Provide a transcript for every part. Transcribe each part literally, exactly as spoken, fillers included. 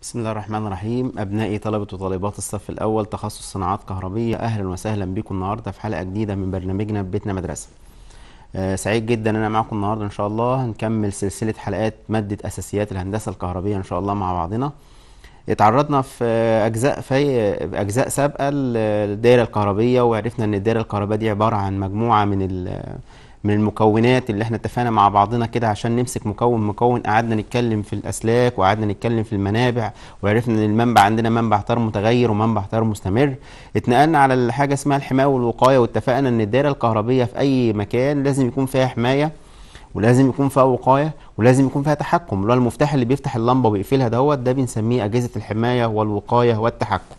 بسم الله الرحمن الرحيم. أبنائي طلبة وطالبات الصف الأول تخصص صناعات كهربية، أهلا وسهلا بكم النهاردة في حلقة جديدة من برنامجنا بيتنا مدرسة. آه سعيد جدا أنا معكم النهاردة إن شاء الله. هنكمل سلسلة حلقات مادة أساسيات الهندسة الكهربية إن شاء الله مع بعضنا. اتعرضنا في أجزاء في أجزاء سابقة للدائرة الكهربية، وعرفنا إن الدائرة الكهربائية دي عبارة عن مجموعة من من المكونات اللي احنا اتفقنا مع بعضنا كده عشان نمسك مكون مكون. قعدنا نتكلم في الاسلاك وقعدنا نتكلم في المنابع، وعرفنا ان المنبع عندنا منبع تيار متغير ومنبع تيار مستمر. اتنقلنا على الحاجه اسمها الحمايه والوقايه، واتفقنا ان الدائره الكهربيه في اي مكان لازم يكون فيها حمايه ولازم يكون فيها وقايه ولازم يكون فيها تحكم، اللي هو المفتاح اللي بيفتح اللمبه ويقفلها دوت ده بنسميه اجهزه الحمايه والوقايه والتحكم.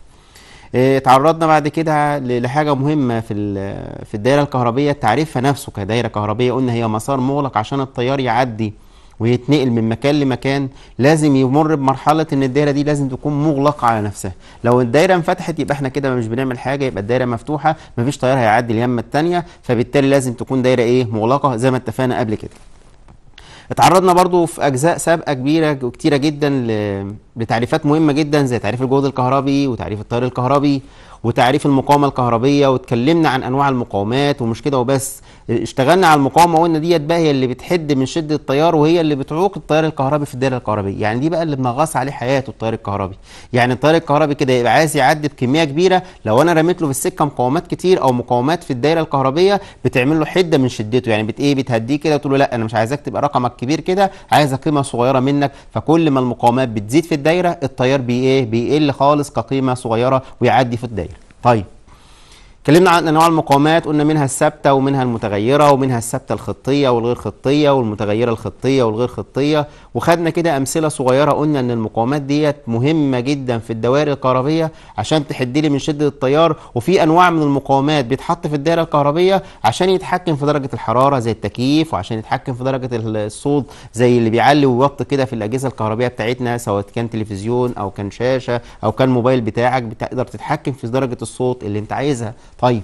اتعرضنا بعد كده لحاجه مهمه في في الدائره الكهربيه، تعريفها نفسه كدائره كهربيه. قلنا هي مسار مغلق عشان التيار يعدي ويتنقل من مكان لمكان، لازم يمر بمرحله ان الدائره دي لازم تكون مغلقه على نفسها. لو الدائره انفتحت يبقى احنا كده مش بنعمل حاجه، يبقى الدائره مفتوحه مفيش تيار هيعدي اليمه الثانيه، فبالتالي لازم تكون دائره ايه مغلقه زي ما اتفقنا قبل كده. اتعرضنا برضو في اجزاء سابقه كبيره وكتيره جدا لتعريفات مهمه جدا زي تعريف الجهد الكهربي وتعريف التيار الكهربي وتعريف المقاومه الكهربيه، واتكلمنا عن انواع المقاومات. ومش كده وبس، اشتغلنا على المقاومه وقلنا ديت بقى هي اللي بتحد من شده التيار، وهي اللي بتعوق التيار الكهربي في الدائره الكهربيه. يعني دي بقى اللي بنغص عليه حياته التيار الكهربي. يعني التيار الكهربي كده يبقى عايز يعدي بكميه كبيره، لو انا رميت له في السكه مقاومات كتير او مقاومات في الدائره الكهربيه بتعمل له حده من شدته، يعني بت ايه بتهديه كده وتقول له لا انا مش عايزك تبقى رقمك كبير كده، عايزك قيمه صغيره منك. فكل ما المقاومات بتزيد في الدائره التيار بي ايه بيقل خالص كقيمه صغيره ويعدي في الدائره. طيب اتكلمنا عن انواع المقاومات، قلنا منها الثابته ومنها المتغيره ومنها الثابته الخطيه والغير خطيه والمتغيره الخطيه والغير خطيه، وخدنا كده امثله صغيره. قلنا ان المقاومات ديت مهمه جدا في الدوائر الكهربيه عشان تحد لي من شده التيار، وفي انواع من المقاومات بيتحط في الدائره الكهربيه عشان يتحكم في درجه الحراره زي التكييف، وعشان يتحكم في درجه الصوت زي اللي بيعلي ويوطي كده في الاجهزه الكهربيه بتاعتنا، سواء كان تلفزيون او كان شاشه او كان موبايل بتاعك، بتقدر تتحكم في درجه الصوت اللي انت عايزها. طيب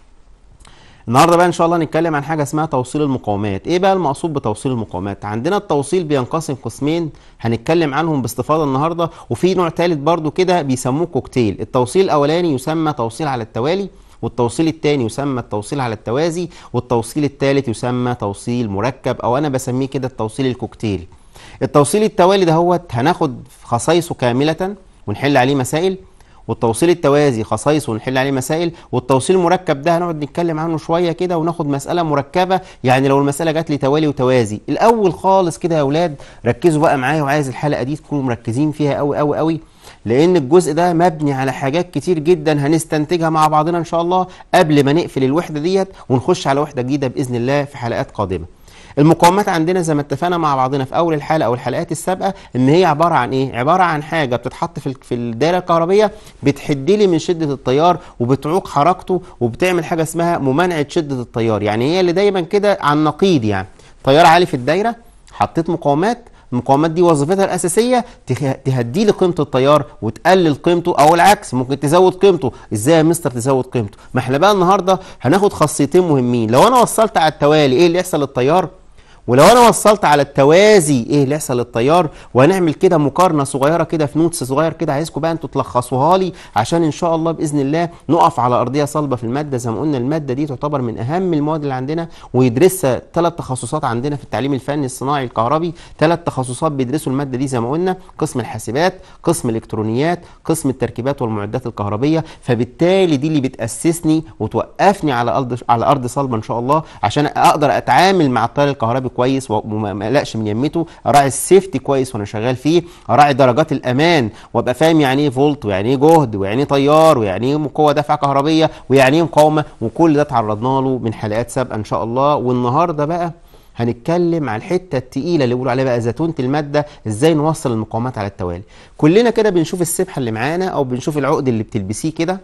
النهارده بقى ان شاء الله نتكلم عن حاجه اسمها توصيل المقاومات. ايه بقى المقصود بتوصيل المقاومات؟ عندنا التوصيل بينقسم قسمين هنتكلم عنهم باستفاضه النهارده، وفي نوع ثالث برضو كده بيسموه كوكتيل. التوصيل الاولاني يسمى توصيل على التوالي، والتوصيل الثاني يسمى التوصيل على التوازي، والتوصيل الثالث يسمى توصيل مركب، او انا بسميه كده التوصيل الكوكتيل. التوصيل التوالي دهوت هناخد خصائصه كامله ونحل عليه مسائل، والتوصيل التوازي خصائصه ونحل عليه مسائل، والتوصيل المركب ده هنقعد نتكلم عنه شويه كده وناخد مساله مركبه. يعني لو المساله جات لي توالي وتوازي، الاول خالص كده يا اولاد ركزوا بقى معايا، وعايز الحلقه دي تكونوا مركزين فيها قوي قوي قوي، لان الجزء ده مبني على حاجات كتير جدا هنستنتجها مع بعضنا ان شاء الله قبل ما نقفل الوحده ديت ونخش على وحده جديده باذن الله في حلقات قادمه. المقاومات عندنا زي ما اتفقنا مع بعضنا في اول الحلقه او الحلقات السابقه ان هي عباره عن ايه؟ عباره عن حاجه بتتحط في في الدائره الكهربيه بتحد لي من شده التيار وبتعوق حركته وبتعمل حاجه اسمها ممانعه شده التيار. يعني هي اللي دايما كده على النقيض، يعني تيار عالي في الدايره حطيت مقاومات، المقاومات دي وظيفتها الاساسيه تهدي لي قيمه التيار وتقلل قيمته، او العكس ممكن تزود قيمته. ازاي يا مستر تزود قيمته؟ ما احنا بقى النهارده هناخد خاصيتين مهمين. لو انا وصلت على التوالي ايه اللي يحصل للتيار، ولو انا وصلت على التوازي ايه اللي يحصل للتيار. وهنعمل كده مقارنه صغيره كده في نوتس صغير كده، عايزكم بقى انتوا تلخصوها لي عشان ان شاء الله باذن الله نقف على ارضيه صلبه في الماده. زي ما قلنا الماده دي تعتبر من اهم المواد اللي عندنا، ويدرسها ثلاث تخصصات عندنا في التعليم الفني الصناعي الكهربي. ثلاث تخصصات بيدرسوا الماده دي زي ما قلنا: قسم الحاسبات، قسم الالكترونيات، قسم التركيبات والمعدات الكهربيه. فبالتالي دي اللي بتاسسني وتوقفني على ارض على ارض صلبه ان شاء الله عشان اقدر اتعامل مع التيار الكهربي كويس وما اقلقش من يمته، اراعي السيفتي كويس وانا شغال فيه، اراعي درجات الامان وابقى فاهم يعني ايه فولت ويعني ايه جهد ويعني ايه تيار ويعني ايه قوه دفع كهربيه ويعني ايه مقاومه. وكل ده اتعرضنا له من حلقات سابقه ان شاء الله. والنهارده بقى هنتكلم عن الحته التقيله اللي بيقولوا عليها بقى زتونه الماده، ازاي نوصل المقاومات على التوالي. كلنا كده بنشوف السبحه اللي معانا او بنشوف العقد اللي بتلبسيه كده.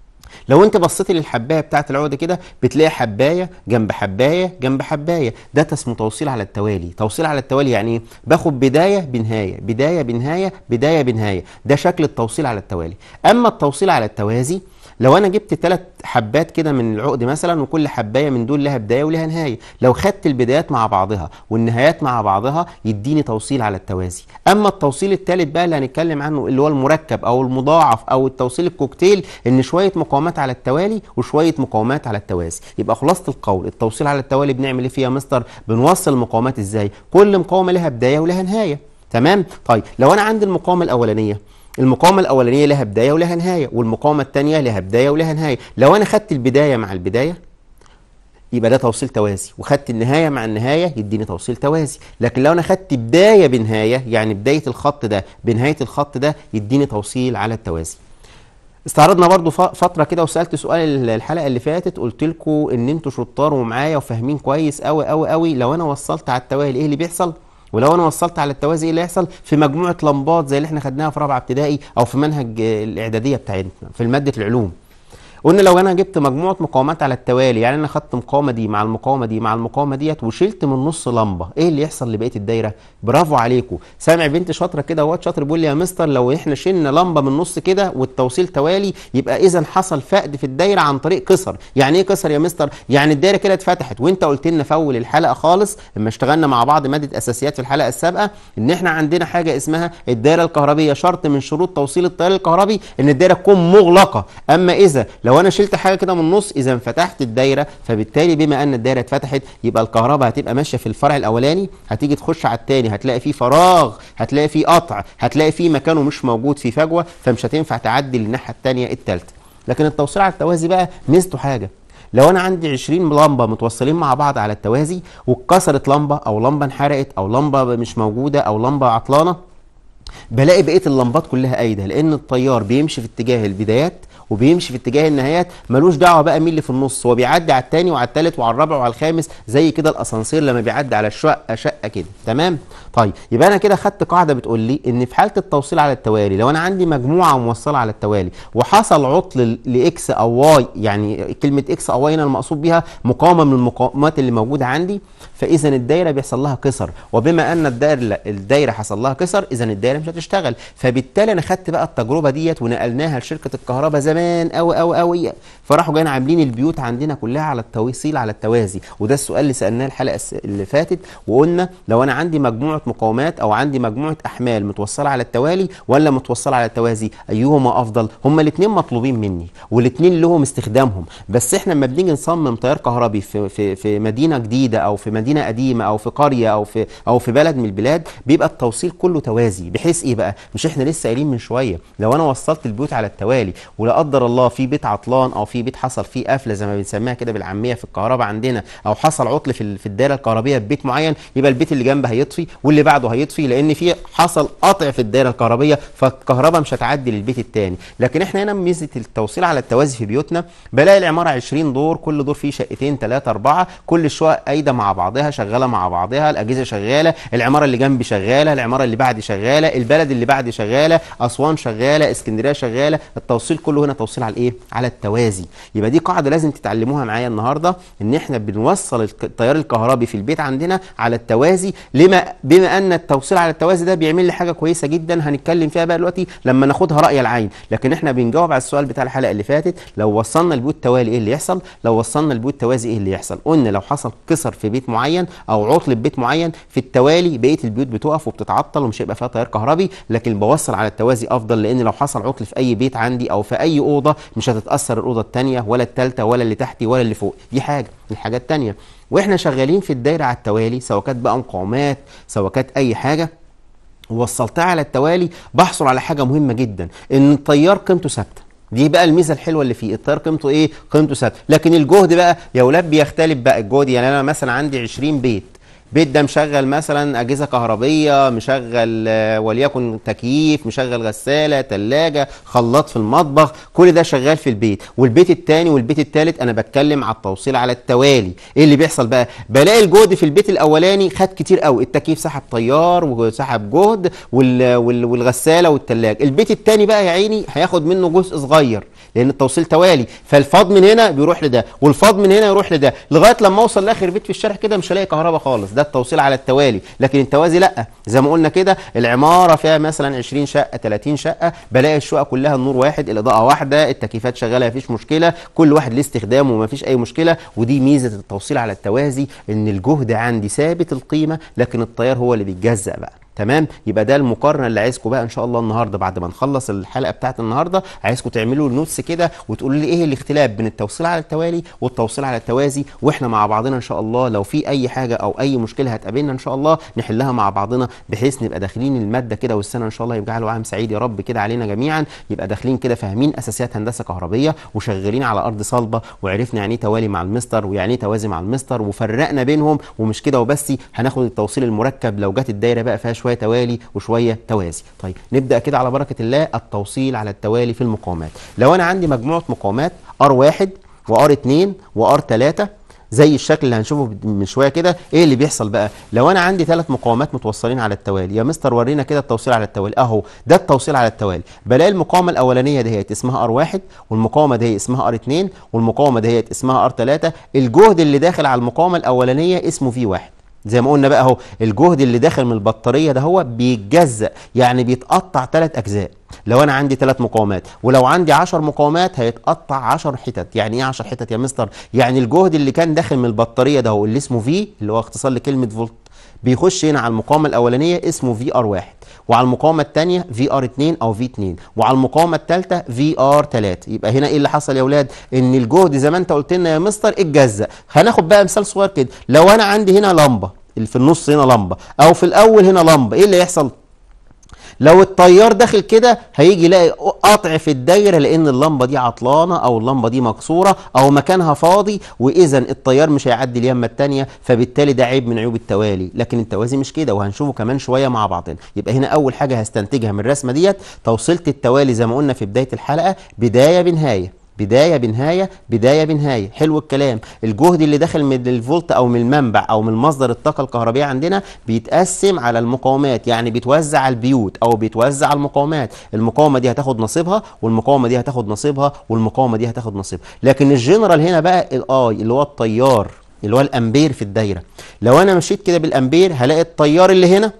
لو انت بصيت للحبايه بتاعت العقد كده بتلاقي حبايه جنب حبايه جنب حبايه، ده اسمه توصيل على التوالي. توصيل على التوالي يعني ايه؟ باخد بدايه بنهايه بدايه بنهايه بدايه بنهايه، ده شكل التوصيل على التوالي. اما التوصيل على التوازي لو انا جبت ثلاث حبات كده من العقد مثلا، وكل حبايه من دول لها بدايه ولها نهايه، لو خدت البدايات مع بعضها والنهايات مع بعضها يديني توصيل على التوازي. اما التوصيل الثالث بقى اللي هنتكلم عنه اللي هو المركب او المضاعف او التوصيل الكوكتيل، ان شويه مقاومات على التوالي وشويه مقاومات على التوازي. يبقى خلاصه القول التوصيل على التوالي بنعمل ايه فيها يا مستر؟ بنوصل المقاومات ازاي؟ كل مقاومه لها بدايه ولها نهايه. تمام؟ طيب لو انا عندي المقاومه الاولانيه، المقاومه الاولانيه لها بدايه ولها نهايه، والمقاومه الثانيه لها بدايه ولها نهايه. لو انا خدت البدايه مع البدايه يبقى ده توصيل توازي، وخدت النهايه مع النهايه يديني توصيل توازي. لكن لو انا خدت بدايه بنهايه، يعني بدايه الخط ده بنهايه الخط ده، يديني توصيل على التوازي. استعرضنا برضو فتره كده وسالت سؤال الحلقه اللي فاتت، قلت لكم ان انتوا شطار ومعايا وفاهمين كويس قوي قوي قوي لو انا وصلت على التوالي ايه اللي بيحصل، ولو انا وصلت على التوازي ايه اللي هيحصل في مجموعه لمبات زي اللي احنا خدناها في رابعه ابتدائي او في منهج الاعداديه بتاعتنا في ماده العلوم. قلنا لو انا جبت مجموعه مقاومات على التوالي، يعني انا خدت مقاومه دي مع المقاومه دي مع المقاومه ديت وشلت من نص لمبه، ايه اللي يحصل لبقيه الدايره؟ برافو عليكم. سامع بنت شاطره كده واد شاطر بيقول لي يا مستر لو احنا شلنا لمبه من النص كده والتوصيل توالي يبقى اذا حصل فقد في الدايره عن طريق كسر. يعني ايه كسر يا مستر؟ يعني الدايره كده اتفتحت، وانت قلت لنا في اول الحلقه خالص لما اشتغلنا مع بعض ماده اساسيات في الحلقه السابقه ان احنا عندنا حاجه اسمها الدايره الكهربيه، شرط من شروط توصيل التيار الكهربي ان الدايره تكون مغلقه. اما اذا لو انا شلت حاجه كده من النص اذا فتحت الدايره، فبالتالي بما ان الدايره اتفتحت يبقى الكهرباء هتبقى ماشيه في الفرع الاولاني، هتيجي تخش على الثاني هتلاقي فيه فراغ، هتلاقي فيه قطع، هتلاقي فيه مكانه مش موجود فيه فجوه، فمش هتنفع تعدي للناحيه الثانيه الثالثه. لكن التوصيل على التوازي بقى ميزته حاجه، لو انا عندي عشرين لمبه متوصلين مع بعض على التوازي واتكسرت لمبه او لمبه انحرقت او لمبه مش موجوده او لمبه عطلانه، بلاقي بقيه اللمبات كلها قايده، لان التيار بيمشي في اتجاه البدايات وبيمشي في اتجاه النهايات، ملوش دعوه بقى مين اللي في النص، هو بيعدي على الثاني وعلى الثالث وعلى الرابع وعلى الخامس زي كده الاسانسير لما بيعدي على الشقه شقه كده. تمام؟ طيب يبقى انا كده خدت قاعده بتقول لي ان في حاله التوصيل على التوالي لو انا عندي مجموعه موصله على التوالي وحصل عطل لاكس او واي، يعني كلمه اكس او واي هنا المقصود بيها مقاومه من المقاومات اللي موجوده عندي، فاذا الدايره بيحصل لها كسر، وبما ان الدايره الدايره حصل لها كسر اذا الدايره مش هتشتغل. فبالتالي انا خدت بقى التجربه ديت ونقلناها لشركه الكهرباء زمان قوي قوي قوي، فراحوا جايين عاملين البيوت عندنا كلها على التوصيل على التوازي. وده السؤال اللي سالناه الحلقه اللي فاتت، وقلنا لو انا عندي مجموعه مقاومات او عندي مجموعه احمال متوصله على التوالي ولا متوصله على التوازي ايهما افضل؟ هما الاثنين مطلوبين مني والاثنين لهم استخدامهم، بس احنا لما بنيجي نصمم تيار كهربي في في في مدينه جديده او في مدينه قديمه او في قريه او في او في بلد من البلاد بيبقى التوصيل كله توازي، بحيث ايه بقى؟ مش احنا لسه قايلين من شويه لو انا وصلت البيوت على التوالي ولا قدر الله في بيت عطلان او في بيت حصل فيه قفله زي ما بنسميها كده بالعاميه في الكهرباء عندنا، او حصل عطل في في الدايره الكهربيه في بيت معين، يبقى البيت اللي جنبه هيطفي واللي بعده هيطفي لان في حصل قطع في الدايره الكهربيه، فالكهرباء مش هتعدي للبيت الثاني. لكن احنا هنا ميزه التوصيل على التوازي في بيوتنا، بلاقي العماره عشرين دور، كل دور فيه شقتين ثلاثه اربعه، كل الشقق قايده مع بعضها شغاله مع بعضها، الاجهزه شغاله، العماره اللي جنبي شغاله، العماره اللي بعدي شغاله، البلد اللي بعدي شغاله، اسوان شغاله، اسكندريه شغاله، التوصيل كله هنا توصيل على الايه؟ على التوازي. يبقى دي قاعده لازم تتعلموها معايا النهارده، ان احنا بنوصل التيار الكهربي في البيت عندنا على التوازي، لما بما ان التوصيل على التوازي ده بيعمل لي حاجه كويسه جدا هنتكلم فيها بقى دلوقتي لما ناخدها راي العين. لكن احنا بنجاوب على السؤال بتاع الحلقه اللي فاتت، لو وصلنا البيوت توالي ايه اللي يحصل؟ لو وصلنا البيوت توازي ايه اللي يحصل؟ قلنا لو حصل كسر في بيت معين او عطل في بيت معين في التوالي بقيه البيوت بتقف وبتتعطل ومش هيبقى فيها تيار كهربي، لكن بوصل على التوازي افضل، لان لو حصل عطل في اي بيت عندي او في اي اوضه مش هتتاثر الاوضه الثانيه ولا الثالثه ولا اللي تحتي ولا اللي فوق. دي حاجه من الحاجات الثانيه. واحنا شغالين في الدايره على التوالي سواء كانت بقى مقاومات سواء كانت اي حاجه ووصلتها على التوالي، بحصل على حاجه مهمه جدا، ان التيار قيمته ثابته. دي بقى الميزه الحلوه اللي فيه، التيار قيمته ايه؟ قيمته ثابته. لكن الجهد بقى يا اولاد بيختلف بقى الجهد، يعني انا مثلا عندي عشرين بيت، بيت ده مشغل مثلا اجهزه كهربيه، مشغل آه وليكن تكييف، مشغل غساله، ثلاجه، خلاط في المطبخ، كل ده شغال في البيت. والبيت الثاني والبيت الثالث انا بتكلم على التوصيل على التوالي. ايه اللي بيحصل بقى؟ بلاقي الجهد في البيت الاولاني خد كتير قوي، التكييف سحب تيار وسحب جهد وال وال والغساله والثلاجه. البيت الثاني بقى يا عيني هياخد منه جزء صغير لان التوصيل توالي، فالفاض من هنا بيروح لده والفاض من هنا يروح لده، لغايه لما اوصل لاخر بيت في الشارع كده مش هلاقي كهرباء خالص، ده التوصيل على التوالي، لكن التوازي لا. زي ما قلنا كده العماره فيها مثلا عشرين شقه تلاتين شقه، بلاقي الشقه كلها النور واحد، الاضاءه واحده، التكييفات شغاله مفيش مشكله، كل واحد ليه استخدامه ومفيش اي مشكله. ودي ميزه التوصيل على التوازي، ان الجهد عندي ثابت القيمه لكن التيار هو اللي بيتجزأ بقى. تمام. يبقى ده المقارنه اللي عايزكم بقى ان شاء الله النهارده بعد ما نخلص الحلقه بتاعت النهارده، عايزكم تعملوا نوتس كده وتقولوا لي ايه الاختلاف بين التوصيل على التوالي والتوصيل على التوازي، واحنا مع بعضنا ان شاء الله لو في اي حاجه او اي مشكله هتقابلنا ان شاء الله نحلها مع بعضنا، بحيث نبقى داخلين الماده كده والسنه ان شاء الله يبقى له عام سعيد يا رب كده علينا جميعا، يبقى داخلين كده فاهمين اساسيات هندسه كهربيه وشغالين على ارض صلبه، وعرفنا يعني ايه توالي مع المستر ويعني ايه توازي مع المستر وفرقنا بينهم. ومش كده وبس، هناخد التوصيل المركب لو جت الدايره بقى فيها شويه توالي وشويه توازي. طيب نبدا كده على بركه الله التوصيل على التوالي في المقاومات. لو انا عندي مجموعه مقاومات ار واحد وار اتنين وار تلاتة زي الشكل اللي هنشوفه من شويه كده، ايه اللي بيحصل بقى لو انا عندي ثلاث مقاومات متوصلين على التوالي؟ يا مستر ورينا كده التوصيل على التوالي. اهو ده التوصيل على التوالي. بلاقي المقاومه الاولانيه دهيت اسمها ار واحد، والمقاومه دي اسمها ار اتنين، والمقاومه دهيت اسمها ار تلاتة. الجهد اللي داخل على المقاومه الاولانيه اسمه في واحد. زي ما قلنا بقى اهو الجهد اللي داخل من البطاريه ده هو بيتجزأ، يعني بيتقطع ثلاث اجزاء. لو انا عندي ثلاث مقاومات، ولو عندي عشر مقاومات هيتقطع عشر حتت. يعني ايه عشر حتت يا مستر؟ يعني الجهد اللي كان داخل من البطاريه ده هو اللي اسمه في، اللي هو اختصار لكلمه فولت، بيخش هنا على المقاومه الاولانيه اسمه في ار واحد، وعلى المقاومه الثانيه في ار اتنين او في اتنين، وعلى المقاومه الثالثه في ار تلاتة. يبقى هنا ايه اللي حصل يا اولاد؟ ان الجهد زي ما انت قلت لنا يا مستر اتجزأ. هناخد بقى مثال صغير كده. لو انا عندي هنا لمبه، اللي في النص هنا لمبه، او في الاول هنا لمبه، ايه اللي يحصل؟ لو التيار داخل كده هيجي يلاقي قطع في الدايره، لان اللمبه دي عطلانه او اللمبه دي مكسوره او مكانها فاضي، واذا التيار مش هيعدي اليمه الثانيه، فبالتالي ده عيب من عيوب التوالي. لكن التوازي مش كده، وهنشوفه كمان شويه مع بعضنا. يبقى هنا اول حاجه هستنتجها من الرسمه ديت، توصيله التوالي زي ما قلنا في بدايه الحلقه بدايه بنهايه، بدايه بنهايه، بدايه بنهايه. حلو الكلام. الجهد اللي داخل من الفولت او من المنبع او من مصدر الطاقه الكهربائيه عندنا بيتقسم على المقاومات، يعني بيتوزع على البيوت او بيتوزع على المقاومات. المقاومه دي هتاخد نصيبها، والمقاومه دي هتاخد نصيبها، والمقاومه دي هتاخد نصيبها. لكن الجنرال هنا بقى الاي اللي هو التيار، اللي هو الامبير في الدايره. لو انا مشيت كده بالامبير هلاقي التيار اللي هنا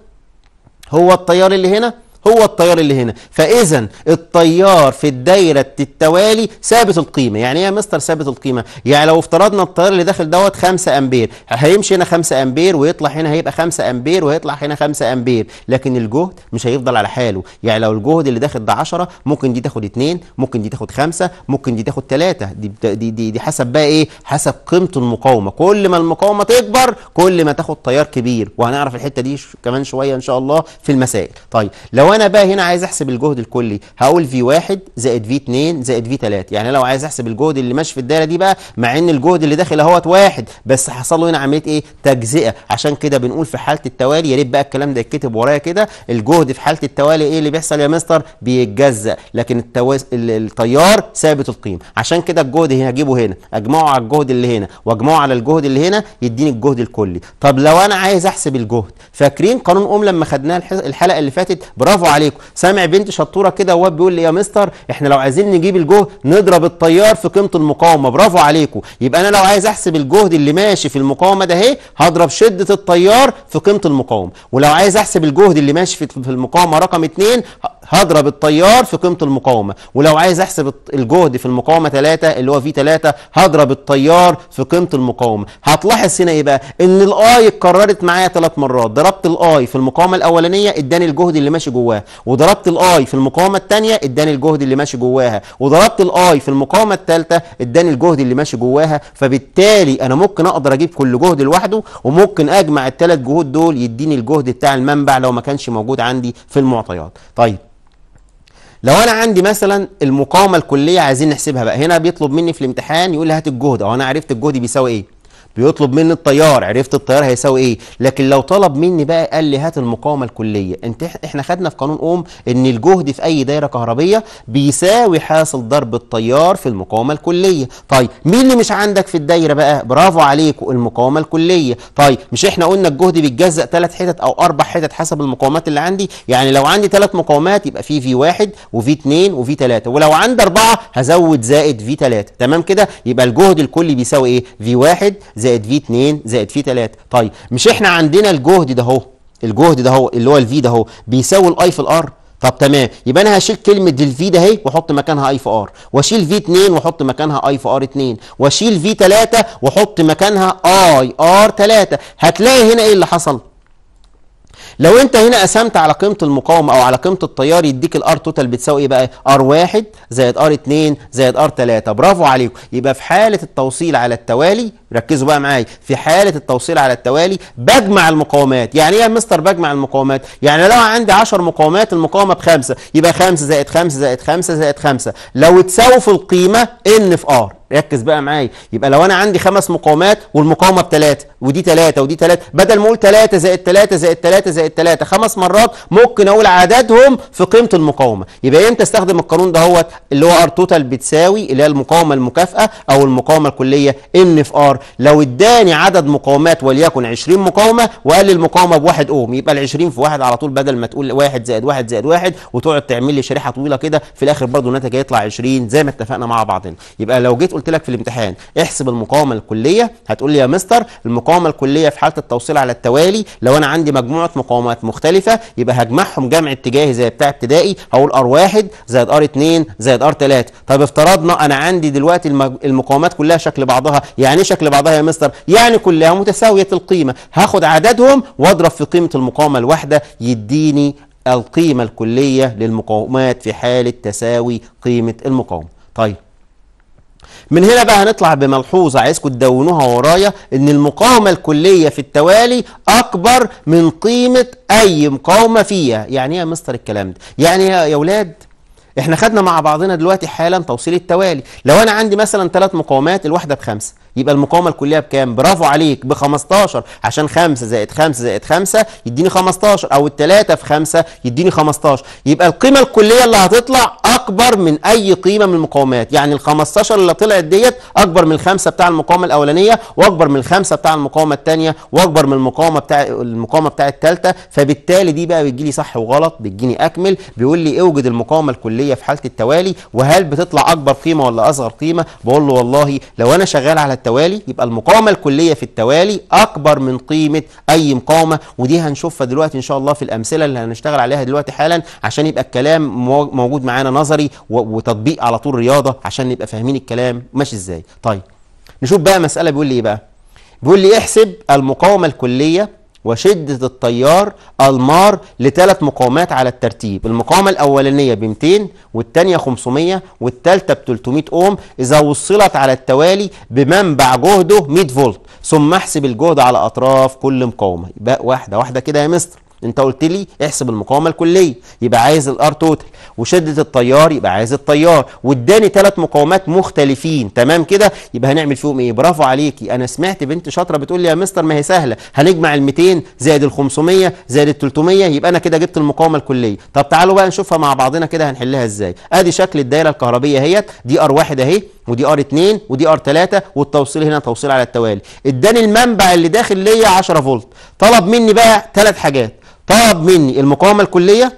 هو التيار اللي هنا هو التيار اللي هنا. فاذا التيار في الدايره التوالي ثابت القيمه. يعني ايه يا مستر ثابت القيمه؟ يعني لو افترضنا التيار اللي داخل دوت خمسة امبير، هيمشي هنا خمسة امبير ويطلع هنا هيبقى خمسة امبير ويطلع هنا خمسة امبير، لكن الجهد مش هيفضل على حاله. يعني لو الجهد اللي داخل ده عشرة، ممكن دي تاخد اتنين، ممكن دي تاخد خمسة، ممكن دي تاخد تلاتة. دي دي دي, دي حسب بقى ايه؟ حسب قيمه المقاومه. كل ما المقاومه تكبر كل ما تاخد تيار كبير، وهنعرف الحته دي كمان شويه ان شاء الله في المسائل. طيب لو انا بقى هنا عايز احسب الجهد الكلي، هقول في واحد زائد في اتنين زائد في تلاتة. يعني لو عايز احسب الجهد اللي ماشي في الدايره دي بقى، مع ان الجهد اللي داخل اهوت واحد، بس حصل له هنا عمليه ايه؟ تجزئه. عشان كده بنقول في حاله التوالي، يا ريت بقى الكلام ده يتكتب ورايا كده، الجهد في حاله التوالي ايه اللي بيحصل يا مستر؟ بيتجزأ، لكن التواز... التيار ثابت القيمه. عشان كده الجهد هنا هجيبه هنا، اجمعه على الجهد اللي هنا واجمعه على الجهد اللي هنا، يديني الجهد الكلي. طب لو انا عايز احسب الجهد، فاكرين قانون اوم لما خدناه الحلقه اللي فاتت؟ برافو عليكم. سامع بنت شطوره كده وهو بيقول لي يا مستر احنا لو عايزين نجيب الجهد نضرب التيار في قيمه المقاومه. برافو عليكم. يبقى انا لو عايز احسب الجهد اللي ماشي في المقاومه ده اهي، هضرب شده التيار في قيمه المقاومه. ولو عايز احسب الجهد اللي ماشي في المقاومه رقم اتنين، هضرب التيار في قيمه المقاومه. ولو عايز احسب الجهد في المقاومه تلاتة اللي هو في تلاتة، هضرب التيار في قيمه المقاومه. هتلاحظ هنا ايه بقى؟ ان الاي اتكررت معايا ثلاث مرات. ضربت الاي في المقاومه الاولانيه اداني الجهد اللي ماشي جواها، وضربت الاي في المقاومه الثانيه اداني الجهد اللي ماشي جواها، وضربت الاي في المقاومه الثالثه اداني الجهد اللي ماشي جواها. فبالتالي انا ممكن اقدر اجيب كل جهد لوحده، وممكن اجمع الثلاث جهود دول يديني الجهد بتاع المنبع لو ما كانش موجود عندي في المعطيات. طيب لو انا عندي مثلا المقاومه الكليه عايزين نحسبها بقى، هنا بيطلب مني في الامتحان يقول لي هات الجهد، او انا عرفت الجهد بيساوي ايه. بيطلب مني التيار، عرفت التيار هيساوي ايه. لكن لو طلب مني بقى قال لي هات المقاومه الكليه، انت احنا خدنا في قانون اوم ان الجهد في اي دايره كهربيه بيساوي حاصل ضرب التيار في المقاومه الكليه. طيب مين اللي مش عندك في الدايره بقى؟ برافو عليكم، المقاومه الكليه. طيب مش احنا قلنا الجهد بيتجزأ ثلاث حتت او اربع حتت حسب المقاومات اللي عندي؟ يعني لو عندي ثلاث مقاومات يبقى في في واحد وفي اتنين وفي تلاتة، ولو عندي اربعه هزود زائد في تلاتة. تمام كده؟ يبقى الجهد الكلي بيساوي ايه؟ في واحد زائد زائد في اتنين زائد في تلاتة. طيب مش احنا عندنا الجهد ده اهو، الجهد ده اهو اللي هو الفي ده اهو بيساوي الاي في الار. طب تمام، يبقى انا هشيل كلمه الفي ده اهي واحط مكانها اي في ار، واشيل في اتنين واحط مكانها اي في ار اتنين، واشيل في تلاتة واحط مكانها اي ار تلاتة. هتلاقي هنا ايه اللي حصل؟ لو انت هنا قسمت على قيمه المقاومه او على قيمه التيار يديك الار توتال بتساوي ايه بقى؟ ار واحد زائد ار اتنين زائد ار تلاتة. برافو عليكم. يبقى في حاله التوصيل على التوالي، ركزوا بقى معايا، في حاله التوصيل على التوالي بجمع المقاومات. يعني ايه يا مستر بجمع المقاومات؟ يعني لو عندي عشر مقاومات المقاومه بخمسه، يبقى خمسه زائد خمسه زائد خمسه زائد خمسه، لو تساووا في القيمه ان في ار. ركز بقى معايا، يبقى لو انا عندي خمس مقاومات والمقاومه بثلاثه ودي ثلاثه ودي ثلاثه، بدل ما اقول ثلاثه زائد ثلاثه زائد ثلاثه زائد ثلاثه خمس مرات ممكن اقول عددهم في قيمه المقاومه. يبقى امتى استخدم القانون دهوت اللي هو ار توتال بتساوي اللي هي المقاومه المكافئه او المقاومه الكليه ان في ار؟ لو اداني عدد مقاومات وليكن عشرين مقاومه وقال لي المقاومه بواحد اوم، يبقى ال عشرين في واحد على طول، بدل ما تقول واحد زائد واحد زائد واحد وتقعد تعمل لي شريحه طويله كده، في الاخر برضه الناتج هيطلع عشرين زي ما اتفقنا مع بعضنا. يبقى لو جيت قلت لك في الامتحان احسب المقاومه الكليه، هتقول لي يا مستر المقاومه الكليه في حاله التوصيل على التوالي لو انا عندي مجموعه مقاومات مختلفه يبقى هجمعهم جمع اتجاهي زي بتاع ابتدائي، هقول ار واحد زائد ار اتنين زائد ار تلاتة. طيب افترضنا انا عندي دلوقتي المقاومات كلها شكل بعضها. يعني ايه شكل بعضها يا مستر؟ يعني كلها متساويه القيمه، هاخد عددهم واضرب في قيمه المقاومه الواحده يديني القيمه الكليه للمقاومات في حاله تساوي قيمه المقاومه. طيب من هنا بقى هنطلع بملحوظه عايزكم تدونوها ورايا، ان المقاومه الكليه في التوالي اكبر من قيمه اي مقاومه فيها. يعني ايه يا مستر الكلام ده؟ يعني يا اولاد احنا خدنا مع بعضنا دلوقتي حالا توصيل التوالي. لو انا عندي مثلا ثلاث مقاومات الواحده بخمسه، يبقى المقاومه الكليه بكام؟ برافو عليك، ب خمستاشر، عشان خمسه زائد خمسه زائد خمسه يديني خمستاشر، او الثلاثه في خمسه يديني خمستاشر. يبقى القيمه الكليه اللي هتطلع اكبر من اي قيمه من المقاومات. يعني ال خمستاشر اللي طلعت ديت اكبر من الخمسه بتاع المقاومه الاولانيه، واكبر من الخمسه بتاع المقاومه الثانيه، واكبر من المقاومه بتاع المقاومه بتاع الثالثه. فبالتالي دي بقى بتجي لي صح وغلط، بتجيني اكمل، بيقول لي اوجد المقاومه الكليه في حاله التوالي وهل بتطلع اكبر قيمه ولا اصغر قيمه. بقول له والله لو انا شغال على التوالي يبقى المقاومه الكليه في التوالي اكبر من قيمه اي مقاومه، ودي هنشوفها دلوقتي ان شاء الله في الامثله اللي هنشتغل عليها دلوقتي حالا، عشان يبقى الكلام موجود معانا نظري وتطبيق على طول رياضه، عشان نبقى فاهمين الكلام ماشي ازاي. طيب نشوف بقى مساله بيقول لي ايه بقى. بيقول لي احسب المقاومه الكليه وشدة التيار المار لثلاث مقاومات على الترتيب. المقاومة الأولانية ب ميتين والثانية خمسمية والثالثة ب تلتمية أوم إذا وصلت على التوالي بمنبع جهده مية فولت، ثم احسب الجهد على أطراف كل مقاومة. يبقى واحدة واحدة كده يا مستر. انت قلت لي احسب المقاومه الكليه، يبقى عايز الار توتال، وشده التيار يبقى عايز التيار، واداني ثلاث مقاومات مختلفين. تمام كده؟ يبقى هنعمل فيهم ايه؟ برافو عليكي، انا سمعت بنت شاطره بتقول لي يا مستر ما هي سهله، هنجمع ال ميتين زائد ال خمسمية زائد ال تلتمية يبقى انا كده جبت المقاومه الكليه. طب تعالوا بقى نشوفها مع بعضنا كده هنحلها ازاي. ادي شكل الدايره الكهربيه اهيت، دي ار واحد اهي، ودي ار اتنين، ودي ار تلاتة، والتوصيل هنا توصيل على التوالي. اداني المنبع اللي داخل ليا عشرة فولت، طلب مني بقى ثلاث حاجات. طلب مني المقاومه الكليه،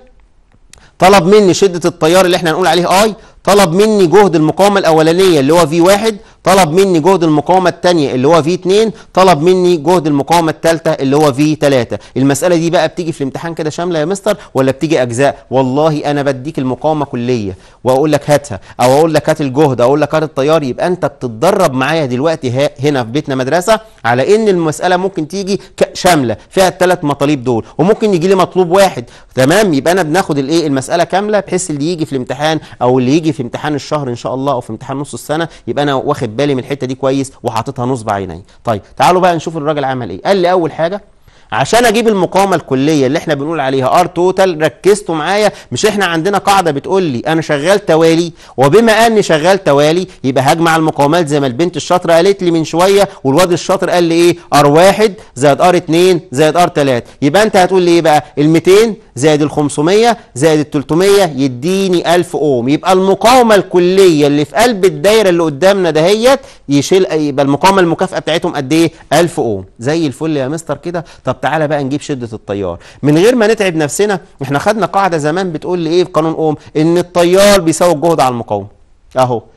طلب مني شده التيار اللي احنا هنقول عليه اي، طلب مني جهد المقاومه الاولانيه اللي هو في واحد، طلب مني جهد المقاومه الثانيه اللي هو في اتنين، طلب مني جهد المقاومه الثالثه اللي هو في تلاتة. المساله دي بقى بتيجي في الامتحان كده شامله يا مستر ولا بتيجي اجزاء؟ والله انا بديك المقاومه كليه واقول لك هاتها، او اقول لك هات الجهد، او اقول لك هات التيار. يبقى انت بتتدرب معايا دلوقتي هنا في بيتنا مدرسه على ان المساله ممكن تيجي شامله فيها الثلاث مطالب دول، وممكن يجي لي مطلوب واحد. تمام؟ يبقى انا بناخد الايه المساله كامله، بحيث اللي يجي في الامتحان او اللي يجي في امتحان الشهر ان شاء الله او في امتحان نص السنه يبقى انا واخد بالي من الحته دي كويس وحاططها نصب عيني. طيب تعالوا بقى نشوف الراجل عمل ايه. قال لي اول حاجه عشان اجيب المقاومه الكليه اللي احنا بنقول عليها ار توتال، ركزتوا معايا، مش احنا عندنا قاعده بتقول لي انا شغال توالي، وبما اني شغال توالي يبقى هجمع المقاومات زي ما البنت الشاطره قالت لي من شويه، والواد الشاطر قال لي ايه؟ ار واحد زائد ار اتنين زائد ار تلاتة. يبقى انت هتقول لي ايه بقى؟ ال ميتين زائد ال خمسمية زائد ال تلتمية يديني ألف اوم. يبقى المقاومه الكليه اللي في قلب الدايره اللي قدامنا دهيت يشيل، يبقى المقاومه المكافئه بتاعتهم قد ايه؟ ألف اوم. زي الفل يا مستر كده. طب تعالى بقى نجيب شده التيار من غير ما نتعب نفسنا. احنا خدنا قاعده زمان بتقول لي ايه في قانون اوم؟ ان التيار بيساوي الجهد على المقاومه. اهو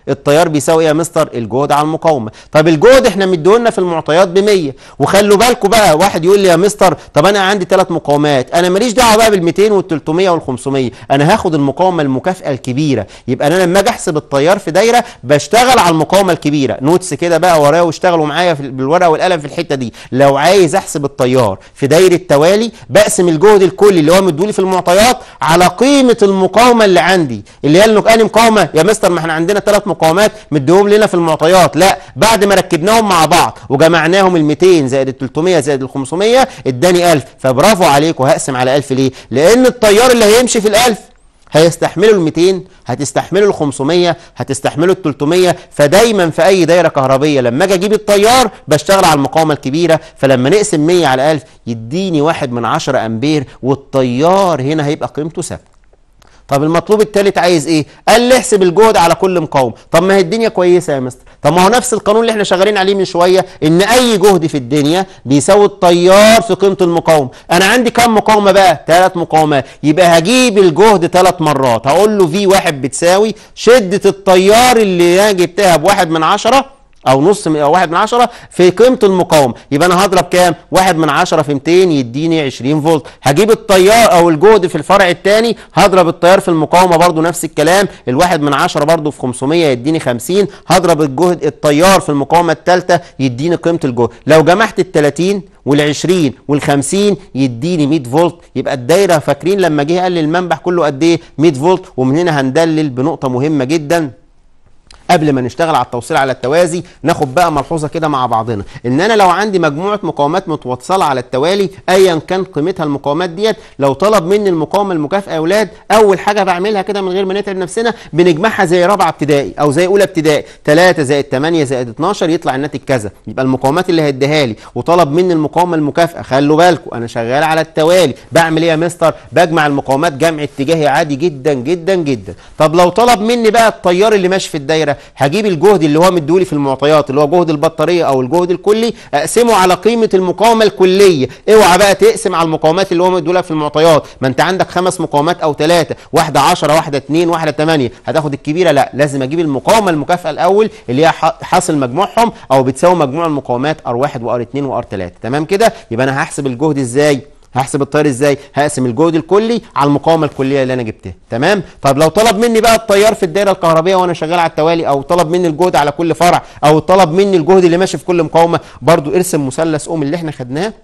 التيار بيساوي ايه يا مستر؟ الجهد على المقاومه. طب الجهد احنا مديهولنا في المعطيات ب مية، وخلوا بالكم بقى واحد يقول لي يا مستر طب انا عندي ثلاث مقاومات، انا ماليش دعوه بقى بال ميتين وال تلتمية وال خمسمية، انا هاخد المقاومه المكافئه الكبيره. يبقى انا لما اجي احسب التيار في دايره بشتغل على المقاومه الكبيره. نوتس كده بقى ورايا واشتغلوا معايا بالورقه والقلم في الحته دي. لو عايز احسب التيار في دايره توالي بقسم الجهد الكلي اللي هو مديولي في المعطيات على قيمه المقاومه اللي عندي، اللي هي انهي مقاومه يا مستر؟ ما احنا عندنا ثلاث مقاومات مديهم لنا في المعطيات. لا، بعد ما ركبناهم مع بعض وجمعناهم ال ميتين زائد ال تلتمية زائد ال خمسمية اداني ألف. فبرافو عليكم، هقسم على ألف ليه؟ لان التيار اللي هيمشي في الألف هيستحملوا ال ميتين، هتستحملوا ال خمسمية، هتستحملوا ال تلتمية. فدايما في اي دايره كهربيه لما اجي اجيب التيار بشتغل على المقاومه الكبيره. فلما نقسم مية على ألف يديني واحد من عشرة امبير، والتيار هنا هيبقى قيمته ثابته. طب المطلوب الثالث عايز ايه؟ قال لي احسب الجهد على كل مقاومه. طب ما هي الدنيا كويسه يا مستر. طب ما هو نفس القانون اللي احنا شغالين عليه من شويه، ان اي جهد في الدنيا بيساوي التيار في قيمه المقاومه. انا عندي كام مقاومه بقى؟ ثلاث مقاومات. يبقى هجيب الجهد ثلاث مرات، هقول له في واحد بتساوي شده التيار اللي انا جبتها بواحد من عشرة او نص او واحد من عشرة في قيمه المقاومه. يبقى انا هضرب كام؟ واحد من عشرة في ميتين يديني عشرين فولت. هجيب التيار او الجهد في الفرع الثاني، هضرب التيار في المقاومه برضو نفس الكلام، الواحد من عشرة برضو في خمسمية يديني خمسين. هضرب الجهد التيار في المقاومه الثالثه يديني قيمه الجهد. لو جمعت ال تلاتين وال عشرين وال خمسين يديني مية فولت. يبقى الدايره فاكرين لما جه قال لي المنبح كله قد ايه؟ مية فولت. ومن هنا هندلل بنقطه مهمه جدا قبل ما نشتغل على التوصيل على التوازي. ناخد بقى ملحوظه كده مع بعضنا، ان انا لو عندي مجموعه مقاومات متوصله على التوالي ايا كان قيمتها المقاومات ديت، لو طلب مني المقاومه المكافئه يا اولاد، اول حاجه بعملها كده من غير ما نتعب نفسنا بنجمعها زي رابعه ابتدائي او زي اولى ابتدائي، تلاتة زائد تمانية زائد اتناشر يطلع الناتج كذا. يبقى المقاومات اللي هيديها لي وطلب مني المقاومه المكافئه، خلوا بالكم انا شغال على التوالي، بعمل ايه يا مستر؟ بجمع المقاومات جمع اتجاهي عادي جدا جدا جدا. طب لو طلب مني بقى التيار اللي ماشي في الدايره، هجيب الجهد اللي هو مديولي في المعطيات اللي هو جهد البطاريه او الجهد الكلي، اقسمه على قيمه المقاومه الكليه. اوعى بقى تقسم على المقاومات اللي هو مديولها في المعطيات، ما انت عندك خمس مقاومات او ثلاثه، واحده عشرة واحده اتنين واحده تمانية، هتاخد الكبيره؟ لا، لازم اجيب المقاومه المكافئه الاول اللي هي حاصل مجموعهم او بتساوي مجموع المقاومات ار واحد وار اتنين وار تلاتة. تمام كده؟ يبقى انا هحسب الجهد ازاي؟ هحسب التيار ازاي؟ هقسم الجهد الكلي على المقاومه الكليه اللي انا جبتها. تمام؟ طب لو طلب مني بقى التيار في الدايره الكهربائيه وانا شغال على التوالي، او طلب مني الجهد على كل فرع، او طلب مني الجهد اللي ماشي في كل مقاومه، برضو ارسم مثلث اوم اللي احنا خدناه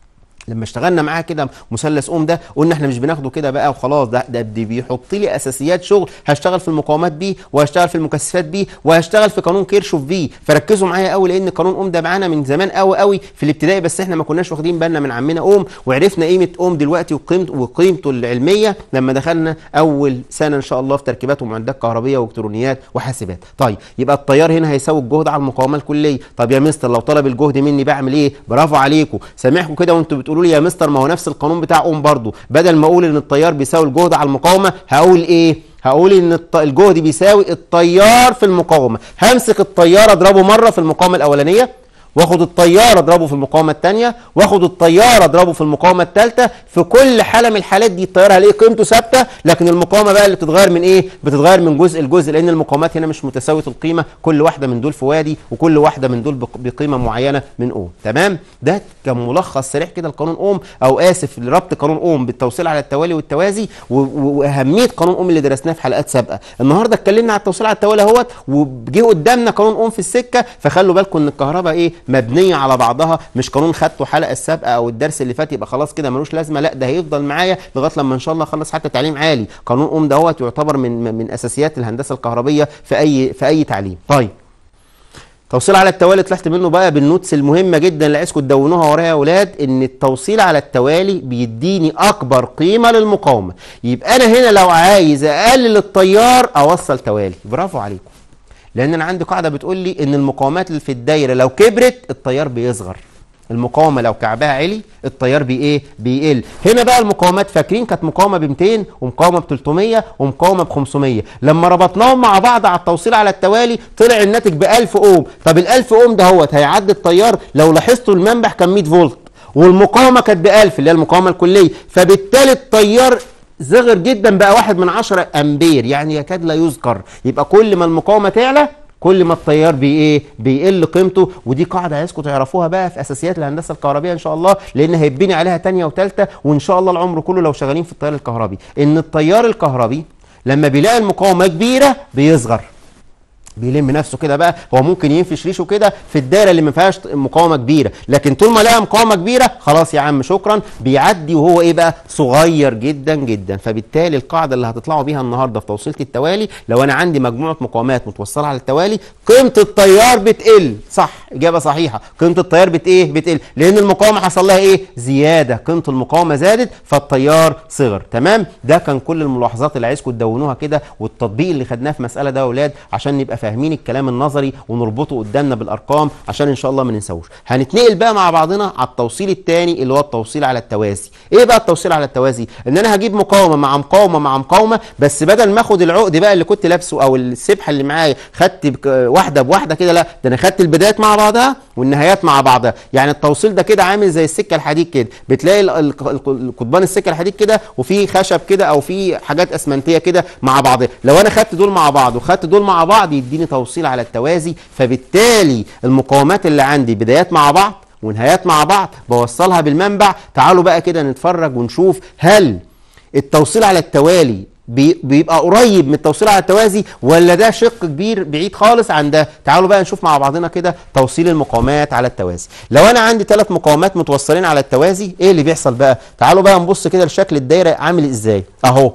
لما اشتغلنا معاه كده. مثلث اوم ده قلنا احنا مش بناخده كده بقى وخلاص، ده ده بيحط لي اساسيات شغل. هشتغل في المقاومات بيه، وهشتغل في المكثفات بيه، وهشتغل في قانون كيرشوف بيه. فركزوا معايا قوي، لان قانون اوم ده معانا من زمان قوي قوي في الابتدائي، بس احنا ما كناش واخدين بالنا من عمنا اوم، وعرفنا قيمه اوم دلوقتي وقيمته وقيمته العلميه لما دخلنا اول سنه ان شاء الله في تركيبات ومعدات كهربيه والكترونيات وحاسبات. طيب يبقى التيار هنا هيساوي الجهد على المقاومه الكليه. طب يا مستر لو طلب الجهد مني بعمل ايه؟ برافو عليكم، سامحكم كده وانتوا بتقولوا لي يا مستر ما هو نفس القانون بتاع اوم برضو، بدل ما اقول ان التيار بيساوي الجهد على المقاومه هقول ايه؟ هقول ان الجهد بيساوي التيار في المقاومه. همسك التيار اضربه مره في المقاومه الاولانيه، واخد التيار اضربه في المقاومه الثانيه، واخد التيار اضربه في المقاومه الثالثه. في كل حاله من الحالات دي التيار هلاقي قيمته ثابته، لكن المقاومه بقى اللي بتتغير من ايه؟ بتتغير من جزء لجزء، لان المقاومات هنا مش متساويه القيمه، كل واحده من دول في وادي، وكل واحده من دول بقيمه معينه من اوم. تمام؟ ده كان ملخص سريع كده لقانون اوم، او اسف لربط قانون اوم بالتوصيل على التوالي والتوازي، واهميه قانون اوم اللي درسناه في حلقات سابقه. النهارده اتكلمنا على التوصيل على التوالي اهوت، وجه قدامنا قانون اوم في السكه. فخلوا بالكم ان الكهرباء ايه؟ مبنيه على بعضها، مش قانون خدته حلقه السابقه او الدرس اللي فات يبقى خلاص كده ملوش لازمه، لا ده هيفضل معايا لغايه لما ان شاء الله اخلص حتى تعليم عالي. قانون اوم دوت يعتبر من من اساسيات الهندسه الكهربيه في اي في اي تعليم. طيب توصيل على التوالي طلعت منه بقى بالنوتس المهمه جدا اللي عايزكم تدونوها ورايا يا اولاد، ان التوصيل على التوالي بيديني اكبر قيمه للمقاومه. يبقى انا هنا لو عايز اقلل التيار اوصل توالي. برافو عليكم، لان انا عندي قاعده بتقول لي ان المقاومات اللي في الدايره لو كبرت التيار بيصغر، المقاومه لو كعبها عالي التيار بي ايه؟ بيقل. هنا بقى المقاومات فاكرين كانت مقاومه ب ميتين ومقاومه ب تلتمية ومقاومه ب خمسمية، لما ربطناهم مع بعض على التوصيل على التوالي طلع الناتج ب ألف اوم. طب ال ألف اوم دهوت هيعدي التيار، لو لاحظتوا المنبح كان مية فولت والمقاومه كانت ب ألف اللي هي المقاومه الكليه، فبالتالي التيار صغر جدا بقى واحد من عشرة امبير، يعني يكاد لا يذكر. يبقى كل ما المقاومه تعلى كل ما التيار بي ايه بيقل قيمته. ودي قاعده عايزكم تعرفوها بقى في اساسيات الهندسه الكهربائيه ان شاء الله، لان هيتبني عليها ثانيه وثالثه وان شاء الله العمر كله لو شغالين في التيار الكهربي. ان التيار الكهربي لما بيلاقي المقاومه كبيره بيصغر، بيلم نفسه كده بقى. هو ممكن ينفش ريشه كده في الدايره اللي ما فيهاش مقاومه كبيره، لكن طول ما لقى مقاومه كبيره خلاص يا عم شكرا، بيعدي وهو ايه بقى صغير جدا جدا. فبالتالي القاعده اللي هتطلعوا بيها النهارده في توصيله التوالي، لو انا عندي مجموعه مقاومات متوصله على التوالي قيمه التيار بتقل. صح، اجابه صحيحه، قيمه التيار بت ايه بتقل، لان المقاومه حصل لها ايه زياده، قيمه المقاومه زادت فالتيار صغر. تمام، ده كان كل الملاحظات اللي عايزكم تدونوها كده، والتطبيق اللي خدناه في مساله ده يا اولاد عشان نبقى فاهمين الكلام النظري ونربطه قدامنا بالارقام عشان ان شاء الله ما ننساهوش. هنتنقل بقى مع بعضنا على التوصيل الثاني اللي هو التوصيل على التوازي. ايه بقى التوصيل على التوازي؟ ان انا هجيب مقاومه مع مقاومه مع مقاومه، بس بدل ما اخد العقد بقى اللي كنت لابسه او السبحه اللي معايا خدت واحده بواحده كده، لا ده انا خدت البدايات مع بعضها والنهايات مع بعضها. يعني التوصيل ده كده عامل زي السكه الحديد كده، بتلاقي القضبان السكه الحديد كده وفي خشب كده او في حاجات اسمنتيه كده مع بعضها. لو انا خدت دول مع بعض وخدت دول مع بعض يديني توصيل على التوازي. فبالتالي المقاومات اللي عندي بدايات مع بعض ونهايات مع بعض بوصلها بالمنبع. تعالوا بقى كده نتفرج ونشوف هل التوصيل على التوالي بيبقى قريب من التوصيل على التوازي ولا ده شق كبير بعيد خالص عن ده. تعالوا بقى نشوف مع بعضنا كده توصيل المقاومات على التوازي. لو انا عندي ثلاث مقاومات متوصلين على التوازي ايه اللي بيحصل بقى؟ تعالوا بقى نبص كده لشكل الدايره عامل ازاي. اهو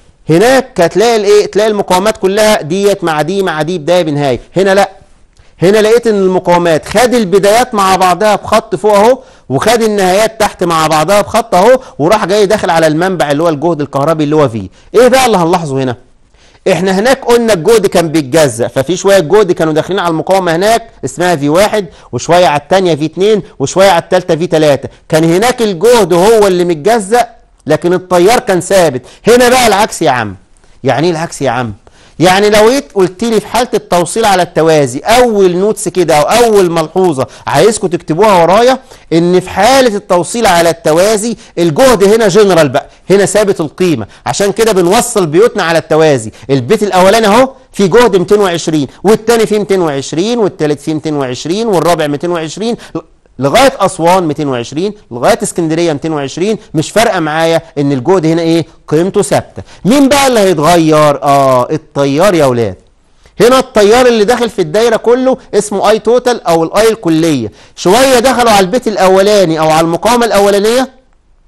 هناك هتلاقي الايه، تلاقي المقاومات كلها ديت مع دي مع دي بدايه بنهايه. هنا لا، هنا لقيت ان المقاومات خد البدايات مع بعضها بخط فوق اهو، وخد النهايات تحت مع بعضها بخط اهو، وراح جاي داخل على المنبع اللي هو الجهد الكهربي اللي هو فيه. ايه بقى اللي هنلاحظه هنا؟ احنا هناك قلنا الجهد كان بيتجزأ، ففي شويه جهد كانوا داخلين على المقاومه هناك اسمها في واحد، وشويه على الثانيه في اتنين، وشويه على الثالثه في تلاته. كان هناك الجهد هو اللي متجزأ لكن التيار كان ثابت. هنا بقى العكس يا عم. يعني ايه العكس يا عم؟ يعني لو جيت قلت لي في حاله التوصيل على التوازي اول نوتس كده او اول ملحوظه عايزكم تكتبوها ورايا، ان في حاله التوصيل على التوازي الجهد هنا جنرال بقى، هنا ثابت القيمه. عشان كده بنوصل بيوتنا على التوازي. البيت الاولاني اهو في جهد مئتين وعشرين، والثاني فيه مئتين وعشرين، والثالث فيه مئتين وعشرين، والرابع مئتين وعشرين، لغايه اسوان مئتين وعشرين، لغايه اسكندريه مئتين وعشرين. مش فارقه معايا ان الجهد هنا ايه قيمته ثابته. مين بقى اللي هيتغير؟ اه التيار يا اولاد. هنا التيار اللي داخل في الدايره كله اسمه اي توتال او الاي الكليه. شويه دخلوا على البيت الاولاني او على المقاومه الاولانيه،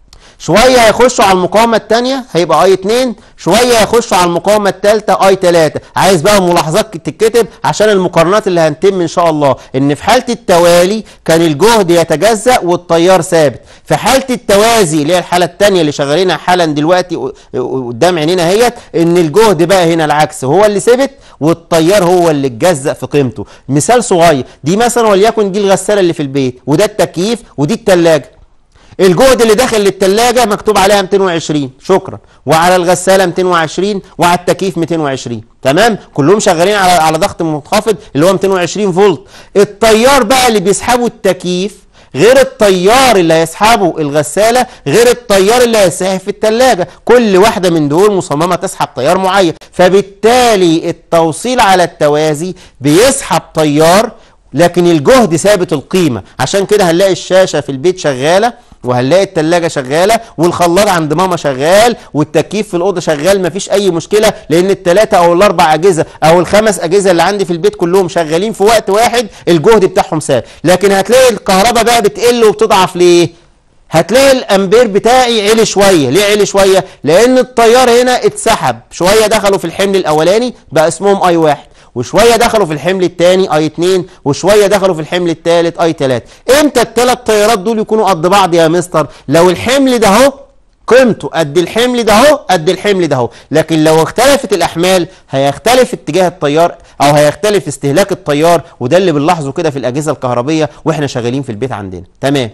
شويه هيخشوا على المقاومه الثانيه هيبقى اي اتنين، شويه هيخشوا على المقاومه الثالثه اي تلاته. عايز بقى ملاحظات تتكتب عشان المقارنات اللي هنتم ان شاء الله. ان في حاله التوالي كان الجهد يتجزأ والتيار ثابت. في حاله التوازي اللي هي الحاله الثانيه اللي شغالينها حالا دلوقتي قدام عينينا اهيت، ان الجهد بقى هنا العكس، هو اللي ثبت والتيار هو اللي اتجزأ في قيمته. مثال صغير، دي مثلا وليكن دي الغساله اللي في البيت، وده التكييف، ودي الثلاجه. الجهد اللي داخل للثلاجه مكتوب عليها مئتين وعشرين شكرا، وعلى الغساله مئتين وعشرين، وعلى التكييف مئتين وعشرين. تمام، كلهم شغالين على على ضغط منخفض اللي هو مئتين وعشرين فولت. التيار بقى اللي بيسحبه التكييف غير التيار اللي هيسحبه الغساله، غير التيار اللي هيسحب في الثلاجه. كل واحده من دول مصممه تسحب تيار معين. فبالتالي التوصيل على التوازي بيسحب تيار لكن الجهد ثابت القيمه. عشان كده هنلاقي الشاشه في البيت شغاله، وهنلاقي التلاجة شغالة، والخلاط عند ماما شغال، والتكييف في الأوضة شغال، مفيش أي مشكلة، لأن التلاتة أو الأربع أجهزة أو الخمس أجهزة اللي عندي في البيت كلهم شغالين في وقت واحد، الجهد بتاعهم ثابت. لكن هتلاقي الكهرباء بقى بتقل وبتضعف ليه؟ هتلاقي الامبير بتاعي عالي شويه. ليه عالي شويه؟ لان التيار هنا اتسحب، شويه دخلوا في الحمل الاولاني بقى اسمهم اي واحد، وشويه دخلوا في الحمل الثاني اي اتنين، وشويه دخلوا في الحمل الثالث اي تلاته. امتى الثلاث تيارات دول يكونوا قد بعض يا مستر؟ لو الحمل ده اهو قيمته قد الحمل ده اهو قد الحمل ده اهو. لكن لو اختلفت الاحمال هيختلف اتجاه التيار او هيختلف استهلاك التيار، وده اللي بنلاحظه كده في الاجهزه الكهربيه واحنا شغالين في البيت عندنا. تمام.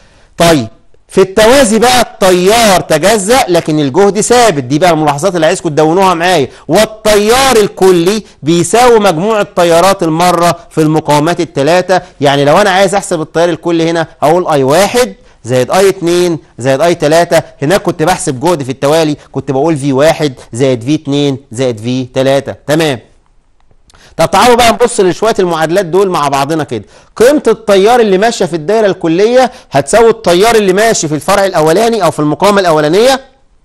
طيب في التوازي بقى التيار تجزأ لكن الجهد ثابت. دي بقى الملاحظات اللي عايزكم تدونوها معايا. والتيار الكلي بيساوي مجموع التيارات المره في المقاومات الثلاثه. يعني لو انا عايز احسب التيار الكلي هنا هقول اي واحد زائد اي اتنين زائد اي تلاتة. هناك كنت بحسب جهد في التوالي، كنت بقول في واحد زائد في اتنين زائد في تلاتة. تمام. طب تعالوا بقى نبص لشويه المعادلات دول مع بعضنا كده. قيمه التيار اللي ماشيه في الدايره الكليه هتساوي التيار اللي ماشي في الفرع الاولاني او في المقاومه الاولانيه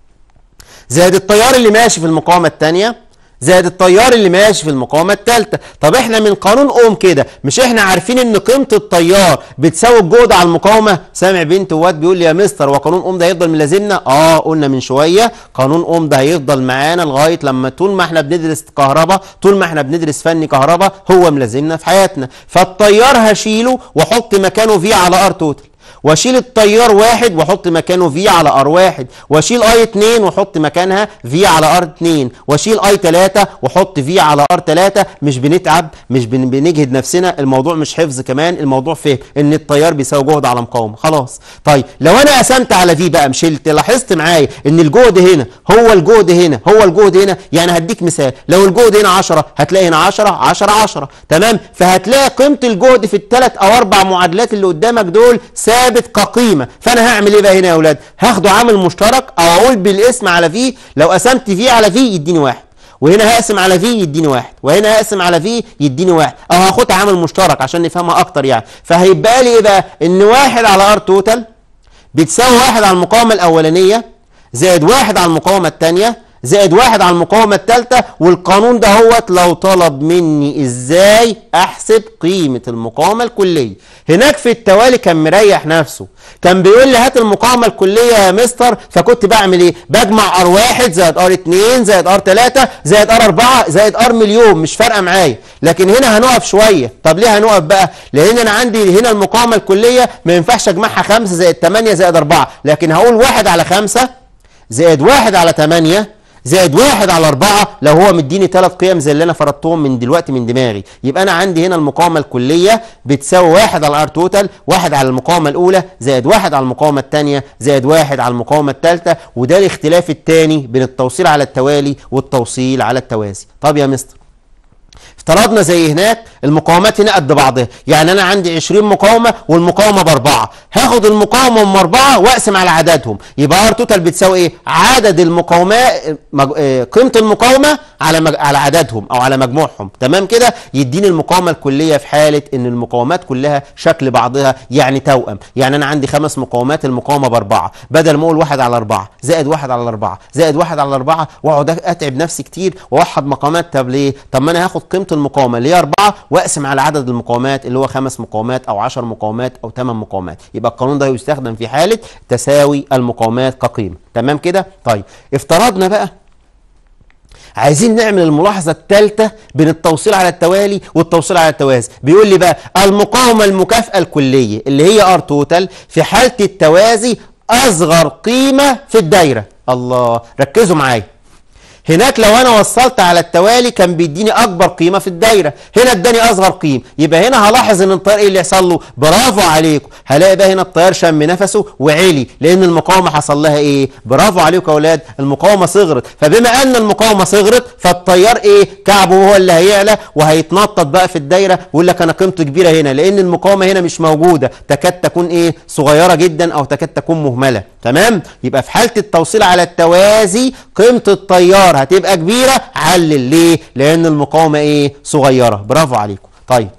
زائد التيار اللي ماشي في المقاومه الثانيه زائد التيار اللي ماشي في المقاومه الثالثه. طب احنا من قانون اوم كده مش احنا عارفين ان قيمه التيار بتساوي الجهد على المقاومه؟ سامع بنت واد بيقول لي يا مستر وقانون اوم ده هيفضل ملازمنا؟ اه قلنا من شويه قانون اوم ده هيفضل معانا لغايه لما طول ما احنا بندرس كهرباء، طول ما احنا بندرس فني كهرباء هو ملازمنا في حياتنا. فالتيار هشيله واحط مكانه في على ار توتال، واشيل التيار واحد واحط مكانه في على ار واحد، واشيل اي اتنين واحط مكانها في على ار اتنين، واشيل اي تلاتة واحط في على ار تلاتة. مش بنتعب، مش بن- بنجهد نفسنا، الموضوع مش حفظ كمان، الموضوع فهم ان التيار بيساوي جهد على مقاومه. خلاص. طيب لو انا قسمت على في بقى، مشلت، لاحظت معايا ان الجهد هنا هو الجهد هنا هو الجهد هنا. يعني هديك مثال، لو الجهد هنا عشرة هتلاقي هنا عشرة عشرة عشرة. تمام. فهتلاقي قيمه الجهد في الثلاث او اربع معادلات اللي قدامك دول ثابت كقيمه. فانا هعمل ايه بقى هنا يا اولاد؟ هاخده عامل مشترك او اقول بالاسم على في. لو قسمت في على في يديني واحد، وهنا هقسم على في يديني واحد، وهنا هقسم على في يديني واحد، او هاخدها عامل مشترك عشان نفهمها اكتر يعني. فهيبقى لي ايه بقى؟ ان واحد على ار توتال بتساوي واحد على المقاومه الاولانيه زائد واحد على المقاومه الثانيه زائد واحد على المقاومة الثالثة. والقانون ده هوت لو طلب مني ازاي احسب قيمة المقاومة الكلية. هناك في التوالي كان مريح نفسه، كان بيقول لي هات المقاومة الكلية يا مستر، فكنت بعمل ايه؟ بجمع ار واحد زائد ار اتنين زائد ار تلاتة زائد ار اربعة زائد ار مليون، مش فارقة معايا. لكن هنا هنقف شوية. طب ليه هنقف بقى؟ لان انا عندي هنا المقاومة الكلية ما ينفعش اجمعها خمسة زائد تمانية زائد اربعة، لكن هقول واحد على خمسة زائد واحد على تمانية زائد واحد على اربعة لو هو مديني ثلاث قيم زي اللي انا فرضتهم من دلوقتي من دماغي. يبقى انا عندي هنا المقاومه الكليه بتساوي واحد على ار توتال، واحد على المقاومه الاولى زائد واحد على المقاومه الثانيه زائد واحد على المقاومه الثالثه. وده الاختلاف الثاني بين التوصيل على التوالي والتوصيل على التوازي. طب يا مستر افترضنا زي هناك المقاومات هنا قد بعضها، يعني انا عندي عشرين مقاومه والمقاومه باربعه، هاخد المقاومه ام اربعه واقسم على عددهم، يبقى ار توتال بتساوي ايه؟ عدد المقاومات، مج... قيمه المقاومه على مج... على عددهم او على مجموعهم. تمام كده؟ يديني المقاومه الكليه في حاله ان المقاومات كلها شكل بعضها، يعني توأم. يعني انا عندي خمس مقاومات، المقاومه باربعه، بدل ما اقول واحد على اربعه زائد واحد على اربعه زائد واحد على اربعه واقعد اتعب نفسي كتير واوحد مقاومات. طب ليه؟ طب ما انا هاخد قيمه المقاومه اللي هي اربعه واقسم على عدد المقاومات اللي هو خمس مقاومات او عشر مقاومات او ثمان مقاومات. يبقى القانون ده يستخدم في حاله تساوي المقاومات كقيمه. تمام كده؟ طيب افترضنا بقى عايزين نعمل الملاحظه الثالثه بين التوصيل على التوالي والتوصيل على التوازي. بيقول لي بقى المقاومه المكافئه الكليه اللي هي ار توتال في حاله التوازي اصغر قيمه في الدايره. الله، ركزوا معايا. هناك لو انا وصلت على التوالي كان بيديني اكبر قيمه في الدايره، هنا اداني اصغر قيمه. يبقى هنا هلاحظ ان التيار ايه اللي يحصل له؟ برافو عليكم، هلاقي بقى هنا التيار شم نفسه وعلي، لان المقاومه حصل لها ايه؟ برافو عليكم يا اولاد، المقاومه صغرت. فبما ان المقاومه صغرت فالتيار ايه؟ كعبه هو اللي هيعلى وهيتنطط بقى في الدايره ويقول لك انا قيمته كبيره هنا، لان المقاومه هنا مش موجوده، تكاد تكون ايه؟ صغيره جدا او تكاد تكون مهمله. تمام؟ يبقى في حاله التوصيل على التوازي قيمه التيار هتبقى كبيره. علل ليه؟ لان المقاومه ايه؟ صغيره. برافو عليكم. طيب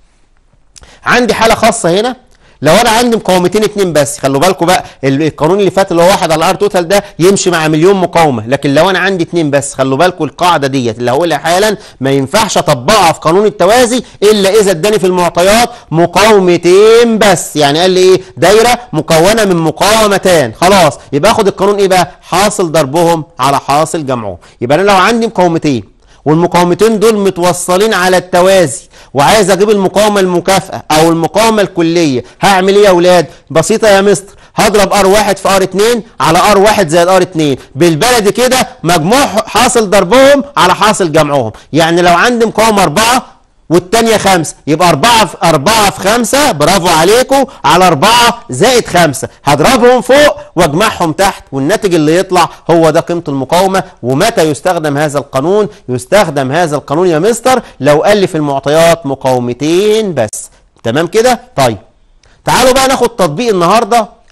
عندي حاله خاصه هنا، لو انا عندي مقاومتين اتنين بس. خلوا بالكم بقى القانون اللي فات اللي هو واحد على ار توتال ده يمشي مع مليون مقاومه، لكن لو انا عندي اتنين بس، خلوا بالكم القاعده ديت اللي هقولها حالا ما ينفعش اطبقها في قانون التوازي الا اذا اداني في المعطيات مقاومتين بس. يعني قال لي ايه؟ دايره مكونه من مقاومتان. خلاص، يبقى اخد القانون ايه بقى؟ حاصل ضربهم على حاصل جمعهم. يبقى انا لو عندي مقاومتين والمقاومتين دول متوصلين على التوازي وعايز اجيب المقاومه المكافئه او المقاومه الكليه، هعمل ايه يا اولاد؟ بسيطه يا مستر، هضرب ار واحد في ار اتنين على ار واحد زائد ار اتنين، بالبلدي كده مجموع حاصل ضربهم على حاصل جمعهم. يعني لو عندي مقاومه اربعه والتانية خمسة، يبقى أربعة في أربعة في خمسة، برافو عليكم، على أربعة زائد خمسة، هضربهم فوق وأجمعهم تحت، والناتج اللي يطلع هو ده قيمة المقاومة. ومتى يستخدم هذا القانون؟ يستخدم هذا القانون يا مستر لو قال لي في المعطيات مقاومتين بس. تمام كده؟ طيب تعالوا بقى ناخد تطبيق النهارده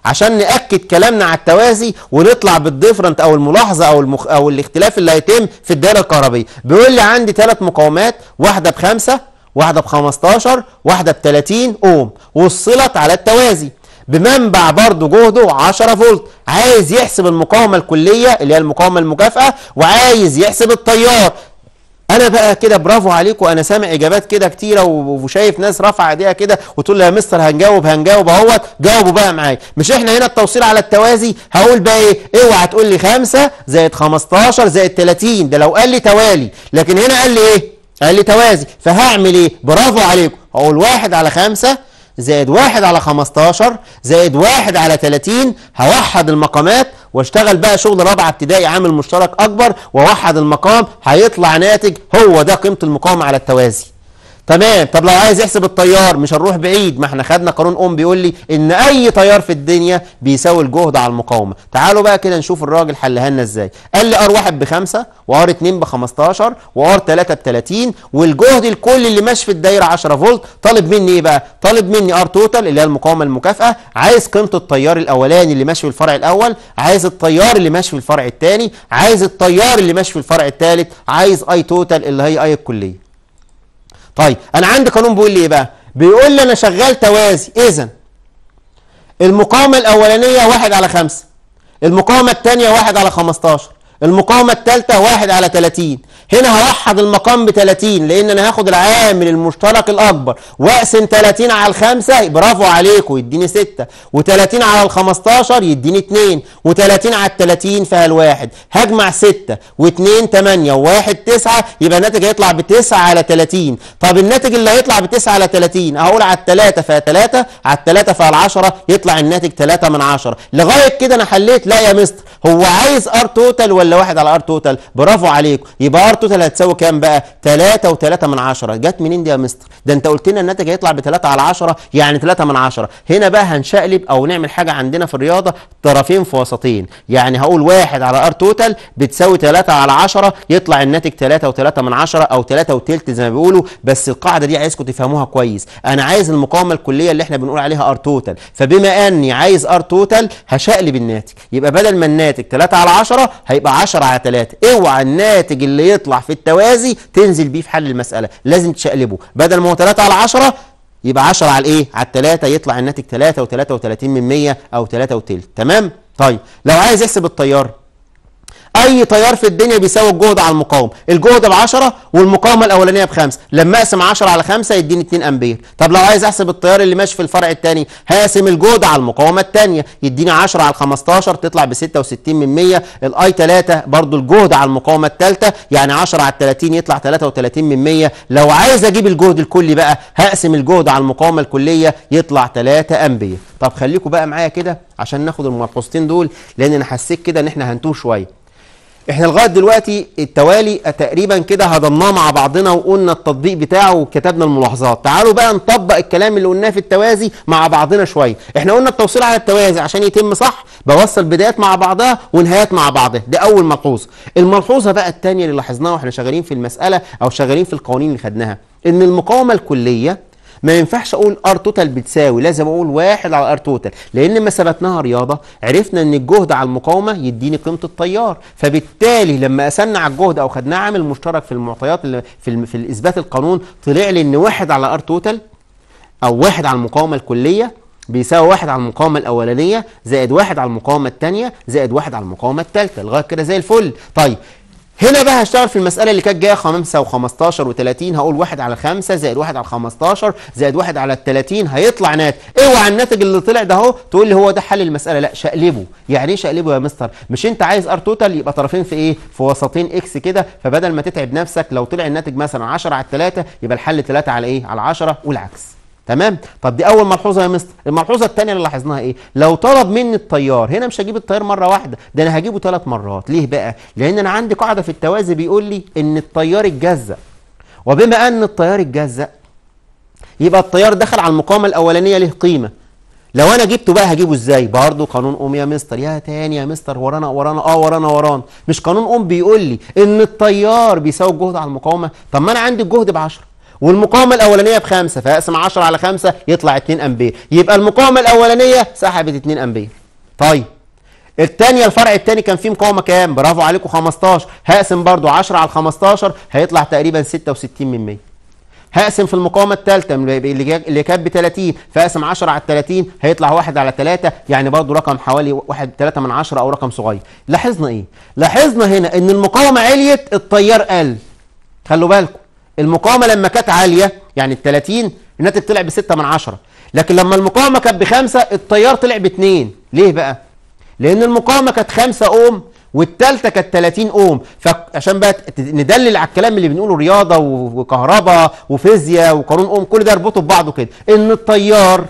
عشان ناكد كلامنا على التوازي ونطلع بالديفرنت او الملاحظه او المخ او الاختلاف اللي هيتم في الدائره الكهربيه. بيقول لي عندي ثلاث مقاومات، واحده بخمسة، واحده ب خمستاشر، واحده ب تلاتين اوم، وصلت على التوازي بمنبع برضو جهده عشرة فولت. عايز يحسب المقاومه الكليه اللي هي المقاومه المكافئه، وعايز يحسب التيار. انا بقى كده برافو عليكم، انا سامع اجابات كده كتيره وشايف ناس رافعه ايديها كده وتقول لي يا مستر هنجاوب هنجاوب اهوت. جاوبوا بقى معايا. مش احنا هنا التوصيل على التوازي؟ هقول بقى ايه؟ اوعى تقول لي خمسة زائد خمستاشر زائد تلاتين، ده لو قال لي توالي، لكن هنا قال لي ايه؟ قال لي توازي. فهعمل ايه؟ برافو عليكم، هقول واحد على خمسة زائد واحد على خمستاشر زائد واحد على تلاتين. هوحد المقامات واشتغل بقى شغل رابعه ابتدائي عامل مشترك اكبر، واوحد المقام هيطلع ناتج هو ده قيمه المقاومه على التوازي. تمام. طب لو عايز يحسب التيار مش هنروح بعيد، ما احنا خدنا قانون اوم بيقول لي ان اي تيار في الدنيا بيساوي الجهد على المقاومه. تعالوا بقى كده نشوف الراجل حلها لنا ازاي. قال لي ار واحد بخمسة، وار اتنين بخمستاشر، وار تلاتة بتلاتين، والجهد الكلي اللي ماشي في الدايره عشرة فولت. طالب مني ايه بقى؟ طالب مني ار توتال اللي هي المقاومه المكافئه، عايز قيمه التيار الاولاني اللي ماشي في الفرع الاول، عايز التيار اللي ماشي في الفرع الثاني، عايز التيار اللي ماشي في الفرع الثالث، عايز اي توتال اللي هي اي الكليه. طيب انا عندي قانون بيقول لي ايه بقى؟ بيقول لي انا شغال توازي، اذا المقاومه الاولانيه واحد على خمسة، المقاومه الثانيه واحد على خمستاشر، المقاومه الثالثه واحد على تلاتين. هنا هوحد المقام ب تلاتين لان انا هاخد العامل المشترك الاكبر واقسم تلاتين على الخمسة، برافو عليكم يديني ستة، و30 على ال خمستاشر يديني اتنين، و30 على ال تلاتين فيها الواحد. هجمع ستة و2 تمانية و1 تسعة، يبقى الناتج هيطلع ب تسعة على تلاتين. طب الناتج اللي هيطلع ب تسعة على تلاتين اقول على التلاتة فيها تلاتة، على التلاتة فيها العشرة، يطلع الناتج تلاتة من عشرة. لغايه كده انا حليت. لا يا مستر، هو عايز ار توتال ولا واحد على ار توتال؟ برافو عليكم. يبقى ار توتال هتساوي كام بقى؟ تلاتة وتلاتة من عشرة. جت منين دي يا مستر؟ ده انت قلت لنا الناتج هيطلع ب تلاتة على عشرة، يعني تلاتة من عشرة. هنا بقى هنشقلب او نعمل حاجه عندنا في الرياضه طرفين في وسطين، يعني هقول واحد على ار توتال بتساوي تلاتة على عشرة، يطلع الناتج تلاتة وتلاتة من عشرة او تلاتة وتلت زي ما بيقولوا. بس القاعده دي عايزكم تفهموها كويس، انا عايز المقاومه الكليه اللي احنا بنقول عليها ار توتال، فبما اني عايز ار توتال هشقلب الناتج، يبقى بدل ما الناتج تلاتة على عشرة هيبقى عشرة على تلاتة. اوعى الناتج اللي يطلع في التوازي تنزل بيه في حل المساله، لازم تشقلبه. بدل ما هو تلاتة على عشرة يبقى عشرة على الايه؟ على التلاتة، يطلع الناتج تلاتة وتلاتة وتلاتين من مية او تلاتة وتلت. تمام؟ طيب لو عايز يحسب التيار، اي تيار في الدنيا بيساوي الجهد على المقاومه، الجهد ب عشرة والمقاومه الاولانيه بخمسة، لما اقسم عشرة على خمسة يديني اتنين امبير. طب لو عايز احسب التيار اللي ماشي في الفرع الثاني، هقسم الجهد على المقاومه الثانيه يديني عشرة على خمستاشر تطلع ب ستة وستين من مية. الاي تلاتة برضو الجهد على المقاومه الثالثه، يعني عشرة على تلاتين يطلع تلاتة وتلاتين من مية. لو عايز اجيب الجهد الكلي بقى هقسم الجهد على المقاومه الكليه يطلع تلاتة امبير. طب خليكم بقى معايا كده عشان ناخد الملحوظتين دول، لان انا حسيت كده ان احنا هنتوه شويه. احنا لغايه دلوقتي التوالي تقريبا كده هضمناه مع بعضنا وقلنا التطبيق بتاعه وكتبنا الملاحظات. تعالوا بقى نطبق الكلام اللي قلناه في التوازي مع بعضنا شويه. احنا قلنا التوصيل على التوازي عشان يتم صح بوصل بدايات مع بعضها ونهايات مع بعضها، ده اول ملحوظه. الملحوظه بقى الثانيه اللي لاحظناها واحنا شغالين في المساله او شغالين في القوانين اللي خدناها، ان المقاومه الكليه ما ينفعش اقول ار توتال بتساوي، لازم اقول واحد على ار توتال، لان ما ثبتناها رياضه عرفنا ان الجهد على المقاومه يديني قيمه التيار، فبالتالي لما قسمنا على الجهد او خدناه عامل مشترك في المعطيات اللي في في الاثبات القانون، طلع لي ان واحد على ار توتال او واحد على المقاومه الكليه بيساوي واحد على المقاومه الاولانيه زائد واحد على المقاومه الثانيه زائد واحد على المقاومه الثالثه. لغايه كده زي الفل. طيب هنا بقى هشتغل في المسألة اللي كانت جاية خمسة وخمستاشر وتلاتين، هقول واحد على خمسة زائد واحد على خمستاشر زائد واحد على التلاتين هيطلع ناتج. اوعى الناتج اللي طلع ده اهو تقول لي هو ده حل المسألة، لا شقلبه. يعني ايه شقلبه يا مستر؟ مش انت عايز ار توتال يبقى طرفين في ايه؟ في وسطين اكس كده، فبدل ما تتعب نفسك لو طلع الناتج مثلا عشرة على التلاتة يبقى الحل تلاتة على ايه؟ على عشرة والعكس. تمام؟ طب دي اول ملحوظه يا مستر. الملحوظه الثانيه اللي لاحظناها ايه؟ لو طلب مني التيار، هنا مش هجيب التيار مره واحده، ده انا هجيبه ثلاث مرات. ليه بقى؟ لان انا عندي قاعده في التوازي بيقول لي ان التيار اتجزأ، وبما ان التيار اتجزأ يبقى التيار دخل على المقاومه الاولانيه له قيمه. لو انا جبته بقى هجيبه ازاي؟ برضه قانون اوم يا مستر. يا تاني يا مستر ورانا ورانا اه ورانا ورانا. مش قانون اوم بيقول لي ان التيار بيساوي الجهد على المقاومه؟ طب ما انا عندي الجهد ب عشرة والمقاومه الاولانيه بخمسة، فاقسم عشرة على خمسة يطلع اتنين امبير، يبقى المقاومه الاولانيه سحبت اتنين امبير. طيب الثانيه الفرع الثاني كان فيه مقاومه كام؟ برافو عليكم خمستاشر، هقسم برضو عشرة على خمستاشر هيطلع تقريبا ستة وستين من مية. هقسم في المقاومه الثالثه اللي كانت ب تلاتين، فاقسم عشرة على تلاتين هيطلع واحد على تلاتة، يعني برضو رقم حوالي واحد تلاتة من عشرة او رقم صغير. لاحظنا ايه؟ لاحظنا هنا ان المقاومه عليت التيار قل. خلوا بالكم المقاومه لما كانت عاليه يعني ال تلاتين الناتج طلع ب ستة من عشرة، لكن لما المقاومه كانت بخمسة التيار طلع ب اتنين. ليه بقى؟ لان المقاومه كانت خمسة اوم والثالثه كانت تلاتين اوم، فعشان بقى ندلل على الكلام اللي بنقوله رياضه وكهرباء وفيزياء وقانون اوم كل ده اربطه ببعضه كده، ان التيار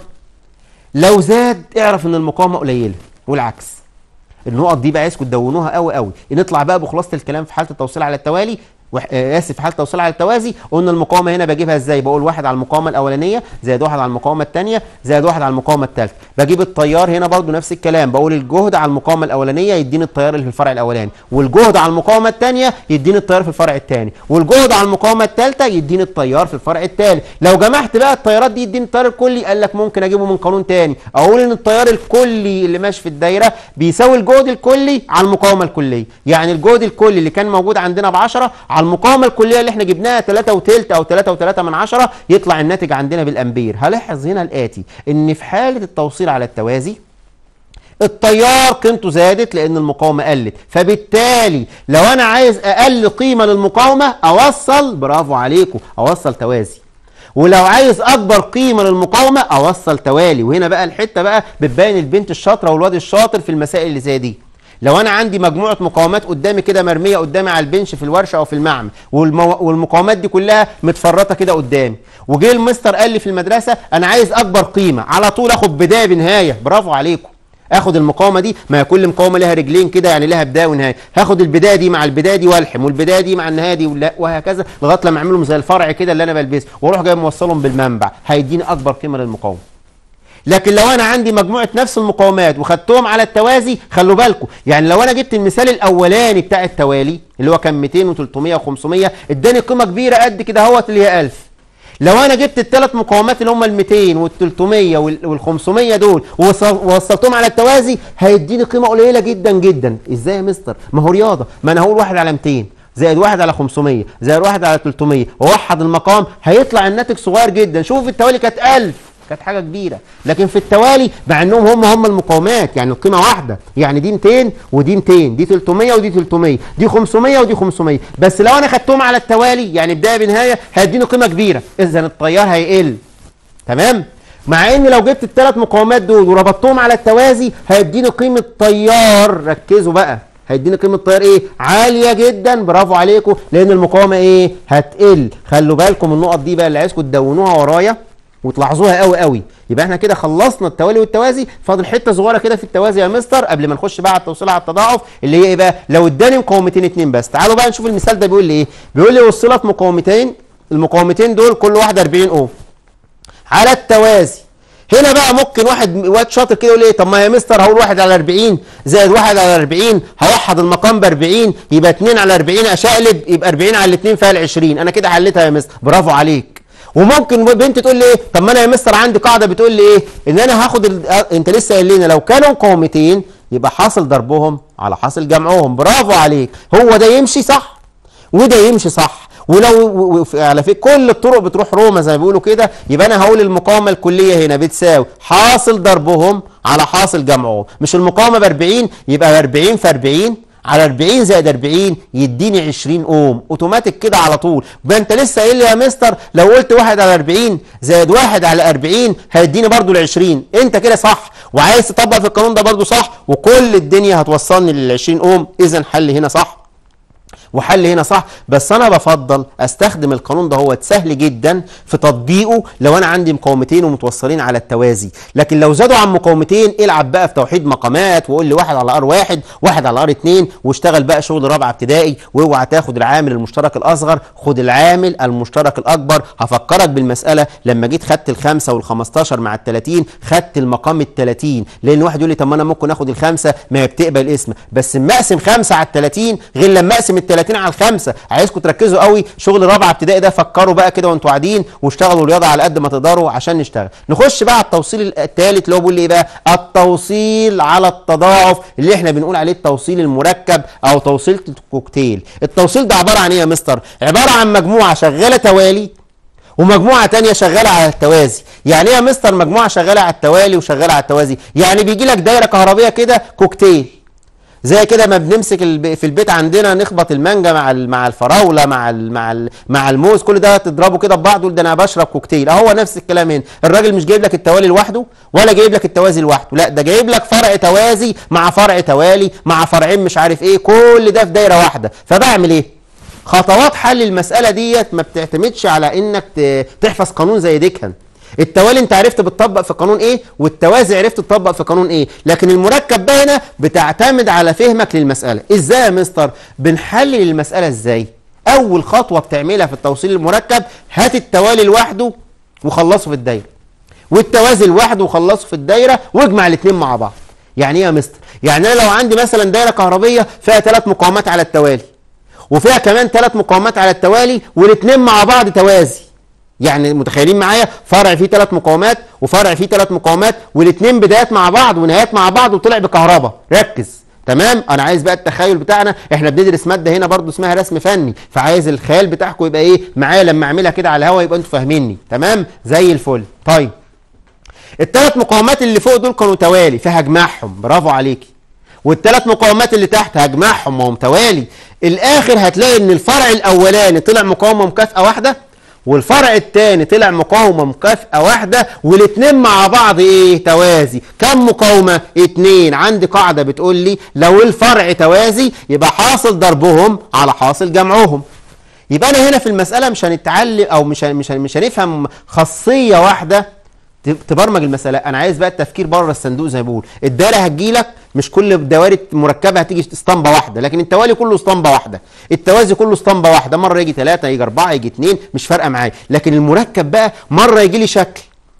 لو زاد اعرف ان المقاومه قليله والعكس. النقط دي بقى عايزكم تدونوها قوي قوي. نطلع بقى بخلاصه الكلام في حاله التوصيل على التوالي، اسف في حاله التوصيل على التوازي. قلنا المقاومه هنا بجيبها ازاي؟ بقول واحد على المقاومه الاولانيه زائد واحد على المقاومه الثانيه زائد واحد على المقاومه الثالثه. بجيب التيار هنا برضو نفس الكلام، بقول الجهد على المقاومه الاولانيه يديني التيار اللي في الفرع الاولاني، والجهد على المقاومه الثانيه يديني التيار في الفرع الثاني، والجهد على المقاومه الثالثه يديني التيار في الفرع الثالث. لو جمعت بقى التيارات دي يديني التيار الكلي، قال لك ممكن اجيبه من قانون ثاني، اقول ان التيار الكلي اللي ماشي في الدايره بيساوي الجهد الكلي على المقاومه الكليه. يعني الجهد الكلي اللي كان موجود عندنا ب عشرة على المقاومه الكليه اللي احنا جبناها تلاتة وتلت او تلاتة وتلاتة من عشرة يطلع الناتج عندنا بالامبير. هلاحظ هنا الاتي، ان في حاله التوصيل على التوازي التيار قيمته زادت لان المقاومه قلت، فبالتالي لو انا عايز اقل قيمه للمقاومه اوصل، برافو عليكم، اوصل توازي. ولو عايز اكبر قيمه للمقاومه اوصل توالي. وهنا بقى الحته بقى بتبين البنت الشاطره والواد الشاطر في المسائل اللي زي دي. لو انا عندي مجموعه مقاومات قدامي كده مرميه قدامي على البنش في الورشه او في المعمل، والمو... والمقاومات دي كلها متفرطه كده قدامي، وجه المستر قال لي في المدرسه انا عايز اكبر قيمه، على طول اخد بدايه بنهايه. برافو عليكم، اخد المقاومه دي، ما كل مقاومه لها رجلين كده يعني لها بدايه ونهايه، هاخد البدايه دي مع البدايه دي والحم، والبدايه دي مع النهايه دي وهكذا لغايه لما اعملهم زي الفرع كده اللي انا بلبسه، واروح جاي موصلهم بالمنبع، هيديني اكبر قيمه للمقاومه. لكن لو انا عندي مجموعه نفس المقاومات وخدتهم على التوازي، خلوا بالكم، يعني لو انا جبت المثال الاولاني بتاع التوالي اللي هو كان ميتين وتلتمية وخمسمية اداني قيمه كبيره قد كده اهوت اللي هي ألف. لو انا جبت الثلاث مقاومات اللي هم ال ميتين وال تلتمية وال خمسمية دول ووصلتهم على التوازي هيديني قيمه قليله جدا جدا. ازاي يا مستر؟ ما هو رياضه، ما انا هقول واحد على ميتين زائد واحد على خمسمية زائد واحد على تلتمية ووحد المقام هيطلع الناتج صغير جدا. شوفوا في التوالي كانت ألف، كانت حاجه كبيره، لكن في التوالي مع انهم هم هم المقاومات يعني القيمه واحده، يعني دي ميتين ودي ميتين، دي تلتمية ودي تلتمية، دي خمسمية ودي خمسمية، بس لو انا خدتهم على التوالي يعني بدايه بنهايه هيديني قيمه كبيره، اذا التيار هيقل. تمام؟ مع ان لو جبت الثلاث مقاومات دول وربطتهم على التوازي هيديني قيمه تيار، ركزوا بقى، هيديني قيمه تيار ايه؟ عاليه جدا. برافو عليكم، لان المقاومه ايه؟ هتقل. خلوا بالكم النقط دي بقى اللي عايزكم تدونوها ورايا وتلاحظوها قوي قوي. يبقى احنا كده خلصنا التوالي والتوازي، فاضل حته صغيره كده في التوازي يا مستر قبل ما نخش بقى على التوصيل على التضاعف، اللي هي ايه بقى؟ لو اداني مقاومتين اتنين بس. تعالوا بقى نشوف المثال ده بيقول لي ايه. بيقول لي وصلت مقاومتين، المقاومتين دول كل واحده أربعين اوم على التوازي. هنا بقى ممكن واحد واد شاطر كده يقول ايه؟ طب ما يا مستر هقول واحد على أربعين زائد واحد على أربعين، هوحد المقام ب أربعين يبقى اتنين على أربعين، اشقلب يبقى أربعين على اتنين فيها ال عشرين. انا كده حليتها يا مستر، برافو عليك. وممكن بنت تقول لي ايه؟ طب ما انا يا مستر عندي قاعده بتقول لي ايه؟ ان انا هاخد ال... انت لسه قايل لنا لو كانوا مقاومتين يبقى حاصل ضربهم على حاصل جمعهم. برافو عليك، هو ده يمشي صح وده يمشي صح. ولو على فكره كل الطرق بتروح روما زي ما بيقولوا كده، يبقى انا هقول المقاومه الكليه هنا بتساوي حاصل ضربهم على حاصل جمعهم. مش المقاومه ب أربعين يبقى أربعين في أربعين على أربعين زائد أربعين يديني عشرين اوم، اوتوماتيك كده على طول. يبقى انت لسه قايل لي يا مستر لو قلت واحد على أربعين زائد واحد على أربعين هيديني برضو ال عشرين. انت كده صح، وعايز تطبق في القانون ده برضو صح، وكل الدنيا هتوصلني لل عشرين اوم. اذا حل هنا صح وحل هنا صح. بس انا بفضل استخدم القانون ده، هو سهل جدا في تطبيقه لو انا عندي مقاومتين ومتوصلين على التوازي. لكن لو زادوا عن مقاومتين العب بقى في توحيد مقامات وقول لي واحد على ار واحد واحد على ار اتنين واشتغل بقى شغل رابعه ابتدائي. واوعى تاخد العامل المشترك الاصغر، خد العامل المشترك الاكبر. هفكرك بالمساله لما جيت خدت الخمسه والخمستاشر مع التلاتين، خدت المقام التلاتين، لان واحد يقول لي طب ما انا ممكن اخد الخمسه ما هي بتقبل اسم، بس اما اقسم خمسه على التلاتين غير لما اقسم التلاتين تلاتين على الخمسة. عايزكم تركزوا قوي، شغل رابعه ابتدائي ده فكروا بقى كده وانتوا قاعدين واشتغلوا رياضه على قد ما تقدروا عشان نشتغل. نخش بقى على التوصيل الثالث اللي هو بيقول ايه بقى؟ التوصيل على التضاعف، اللي احنا بنقول عليه التوصيل المركب او توصيله الكوكتيل. التوصيل ده عباره عن ايه يا مستر؟ عباره عن مجموعه شغاله توالي ومجموعه تانية شغاله على التوازي. يعني ايه يا مستر مجموعه شغاله على التوالي وشغاله على التوازي؟ يعني بيجي لك دايره كهربيه كده كوكتيل، زي كده ما بنمسك في البيت عندنا نخبط المانجا مع مع الفراوله مع مع مع الموز، كل ده تضربه كده ببعض وتقول ده انا بشرب كوكتيل. اهو نفس الكلام هنا، الراجل مش جايب لك التوالي لوحده ولا جايب لك التوازي لوحده، لا ده جايب لك فرع توازي مع فرع توالي مع فرعين مش عارف ايه، كل ده في دايره واحده. فبعمل ايه؟ خطوات حل المساله ديت ما بتعتمدش على انك تحفظ قانون زي ديكهان. التوالي انت عرفت بتطبق في قانون ايه، والتوازي عرفت تطبق في قانون ايه، لكن المركب ده هنا بتعتمد على فهمك للمساله. ازاي يا مستر؟ بنحلل المساله ازاي؟ اول خطوه بتعملها في التوصيل المركب، هات التوالي لوحده وخلصه في الدايره، والتوازي لوحده وخلصه في الدايره، واجمع الاثنين مع بعض. يعني ايه يا مستر؟ يعني انا لو عندي مثلا دايره كهربيه فيها ثلاث مقاومات على التوالي وفيها كمان ثلاث مقاومات على التوالي والاثنين مع بعض توازي، يعني متخيلين معايا فرع فيه ثلاث مقاومات وفرع فيه ثلاث مقاومات والاثنين بدايات مع بعض ونهايات مع بعض وطلع بكهرباء. ركز تمام. انا عايز بقى التخيل بتاعنا، احنا بندرس ماده هنا برضو اسمها رسم فني، فعايز الخيال بتاعكم يبقى ايه معايا لما اعملها كده على الهوا، يبقى انتوا فاهميني تمام زي الفل. طيب الثلاث مقاومات اللي فوق دول كانوا توالي فهجمعهم، برافو عليكي، والثلاث مقاومات اللي تحت هجمعهم وهم توالي. الاخر هتلاقي ان الفرع الاولاني طلع مقاومه مكافئه واحده، والفرع الثاني طلع مقاومه مكافئه واحده، والاثنين مع بعض ايه؟ توازي. كم مقاومه؟ اتنين. عندي قاعده بتقول لي لو الفرع توازي يبقى حاصل ضربهم على حاصل جمعهم. يبقى انا هنا في المساله مش هنتعلم او مش مش مش هنفهم خاصيه واحده تبرمج المساله، انا عايز بقى التفكير بره الصندوق زي ما بقول. الدايره هتجيلك مش كل الدوائر مركبه هتيجي اسطمبه واحده، لكن التوالي كله اسطمبه واحده، التوازي كله اسطمبه واحده، مره يجي ثلاثه يجي اربعه يجي اثنين مش فارقه معايا. لكن المركب بقى مره يجي لي شكل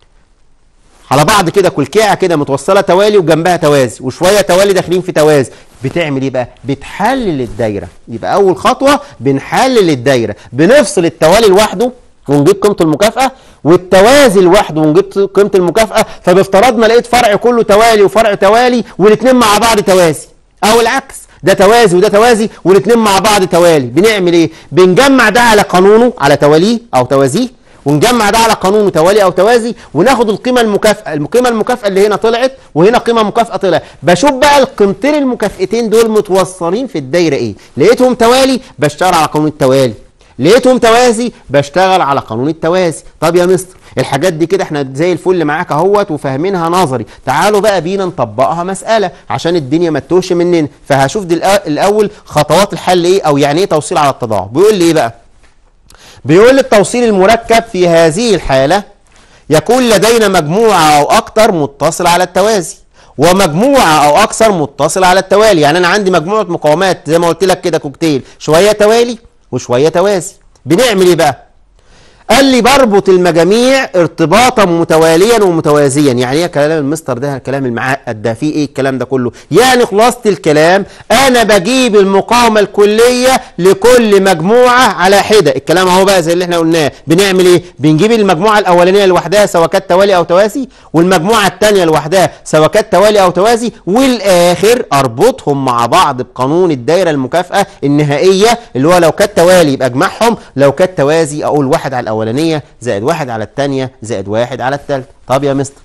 على بعض كده كلكيعه كده متوصله توالي وجنبها توازي وشويه توالي داخلين في توازي. بتعمل ايه بقى؟ بتحلل الدايره. يبقى اول خطوه بنحلل الدايره، بنفصل التوالي لوحده ونجيب قيمه المكافاه والتوازي لوحده ونجيب قيمه المكافاه. فبافتراضنا لقيت فرع كله توالي وفرع توالي والاثنين مع بعض توازي، او العكس ده توازي وده توازي والاثنين مع بعض توالي. بنعمل ايه؟ بنجمع ده على قانونه على تواليه او توازيه، ونجمع ده على قانونه توالي او توازي، وناخد القيمه المكافاه. القيمه المكافاه اللي هنا طلعت وهنا قيمه مكافاه طلعت، بشوف بقى القيمتين المكافئتين دول متوصلين في الدايره ايه. لقيتهم توالي بشتغل على قانون التوالي، لقيتهم توازي بشتغل على قانون التوازي. طب يا مستر الحاجات دي كده احنا زي الفل معاك اهوت وفاهمينها نظري، تعالوا بقى بينا نطبقها مساله عشان الدنيا ما تتوهش مننا. فهشوف دي الاول خطوات الحل ايه، او يعني ايه توصيل على التضاعف. بيقول لي ايه بقى؟ بيقول لي التوصيل المركب في هذه الحاله يكون لدينا مجموعه او اكتر متصل على التوازي ومجموعه او اكثر متصل على التوالي. يعني انا عندي مجموعه مقاومات زي ما قلت لك كده كوكتيل، شويه توالي وشويه توازي. بنعمل ايه بقى؟ قال لي بربط المجاميع ارتباطا متواليا ومتوازيا. يعني ايه كلام المستر ده؟ الكلام المعقد ده فيه ايه الكلام ده كله؟ يعني خلاصه الكلام انا بجيب المقاومه الكليه لكل مجموعه على حده. الكلام اهو بقى زي اللي احنا قلناه. بنعمل ايه؟ بنجيب المجموعه الاولانيه لوحدها سواء كانت توالي او توازي، والمجموعه الثانيه لوحدها سواء كانت توالي او توازي، والاخر اربطهم مع بعض بقانون الدايره المكافاه النهائيه، اللي هو لو كانت توالي يبقى اجمعهم، لو كانت توازي اقول واحد على الاولانيه زائد واحد على الثانيه زائد واحد على الثالثه. طب يا مستر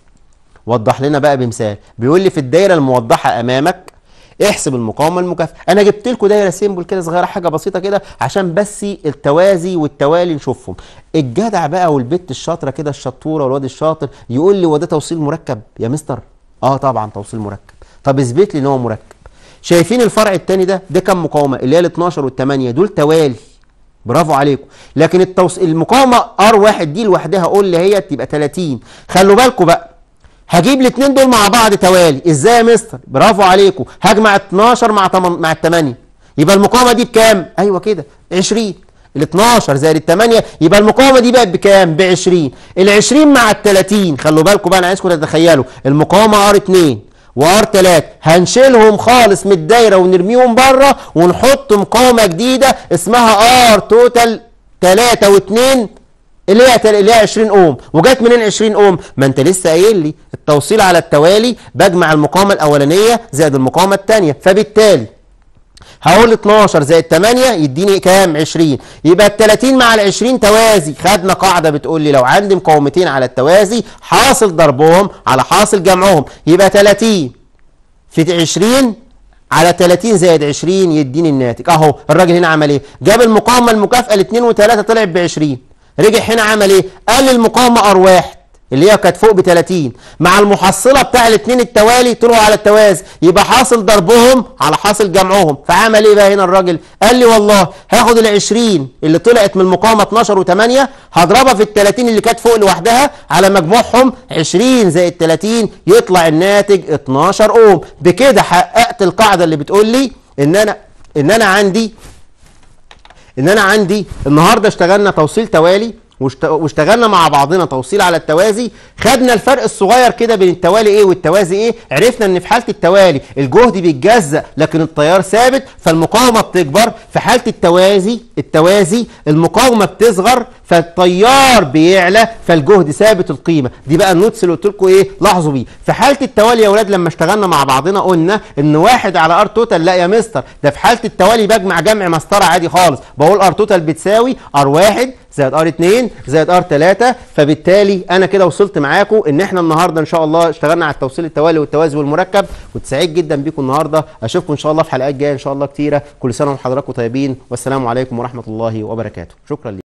وضح لنا بقى بمثال. بيقول لي في الدايره الموضحه امامك احسب المقاومه المكافئه. انا جبت لكم دايره سيمبل كده صغيره حاجه بسيطه كده عشان بس التوازي والتوالي نشوفهم. الجدع بقى والبت الشاطره كده الشطوره والواد الشاطر يقول لي هو ده توصيل مركب يا مستر؟ اه طبعا توصيل مركب. طب اثبت لي ان هو مركب. شايفين الفرع الثاني ده ده كام مقاومه؟ اللي هي ال اتناشر وال تمانية دول توالي، برافو عليكم. لكن التوص... المقاومه ار واحد دي لوحدها قول لي هي تبقى تلاتين. خلوا بالكم بقى هجيب الاثنين دول مع بعض توالي. ازاي يا مستر؟ برافو عليكم. هجمع اتناشر مع تمن... مع ال تمانية يبقى المقاومه دي بكام؟ ايوه كده عشرين. ال اتناشر زائد ال تمانية يبقى المقاومه دي بقت بكام؟ ب عشرين. ال عشرين مع ال تلاتين خلوا بالكم بقى انا عايزكم تتخيلوا المقاومه ار اتنين وار تلاتة هنشيلهم خالص من الدايره ونرميهم بره ونحط مقاومه جديده اسمها ار توتال تلاتة واتنين اللي هي اللي هي عشرين اوم. وجت منين عشرين اوم؟ ما انت لسه قايل لي التوصيل على التوالي بجمع المقاومه الاولانيه زائد المقاومه الثانيه، فبالتالي هقول اتناشر زائد تمانية يديني كام؟ عشرين. يبقى ال تلاتين مع ال عشرين توازي. خدنا قاعده بتقول لي لو عندي مقاومتين على التوازي حاصل ضربهم على حاصل جمعهم، يبقى تلاتين في عشرين على تلاتين زائد عشرين يديني الناتج. اهو الراجل هنا عمل ايه؟ جاب المقاومه المكافئه ل اتنين و تلاتة طلعت ب عشرين. رجع هنا عمل ايه؟ قال المقاومه ار واحد اللي هي كانت فوق ب تلاتين مع المحصله بتاع الاثنين التوالي طلعوا على التوازي، يبقى حاصل ضربهم على حاصل جمعهم. فعمل ايه بقى هنا الراجل؟ قال لي والله هاخد ال عشرين اللي طلعت من المقاومه اتناشر و تمانية هضربها في ال تلاتين اللي كانت فوق لوحدها على مجموعهم عشرين زائد تلاتين يطلع الناتج اتناشر اوم. بكده حققت القاعده اللي بتقول لي ان انا ان انا عندي ان انا عندي النهارده اشتغلنا توصيل توالي واشتغلنا مع بعضنا توصيل على التوازي. خدنا الفرق الصغير كده بين التوالي ايه والتوازي ايه. عرفنا ان في حاله التوالي الجهد بيتجزأ لكن التيار ثابت فالمقاومه بتكبر. في حاله التوازي التوازي المقاومه بتصغر فالتيار بيعلى فالجهد ثابت القيمه. دي بقى النوتس اللي قلت لكم ايه لاحظوا بيه. في حاله التوالي يا اولاد لما اشتغلنا مع بعضنا قلنا ان واحد على ار توتال. لا يا مستر ده في حاله التوالي بجمع جمع مسطره عادي خالص، بقول ار توتال بتساوي ار واحد زائد ار اتنين زائد ار تلاتة. فبالتالي انا كده وصلت معاكم ان احنا النهارده ان شاء الله اشتغلنا على التوصيل التوالي والتوازي والمركب. كنت سعيد جدا بيكم النهارده. اشوفكم ان شاء الله في حلقات جايه ان شاء الله كتيره. كل سنه وحضراتكم طيبين والسلام عليكم ورحمه الله وبركاته. شكرا لي.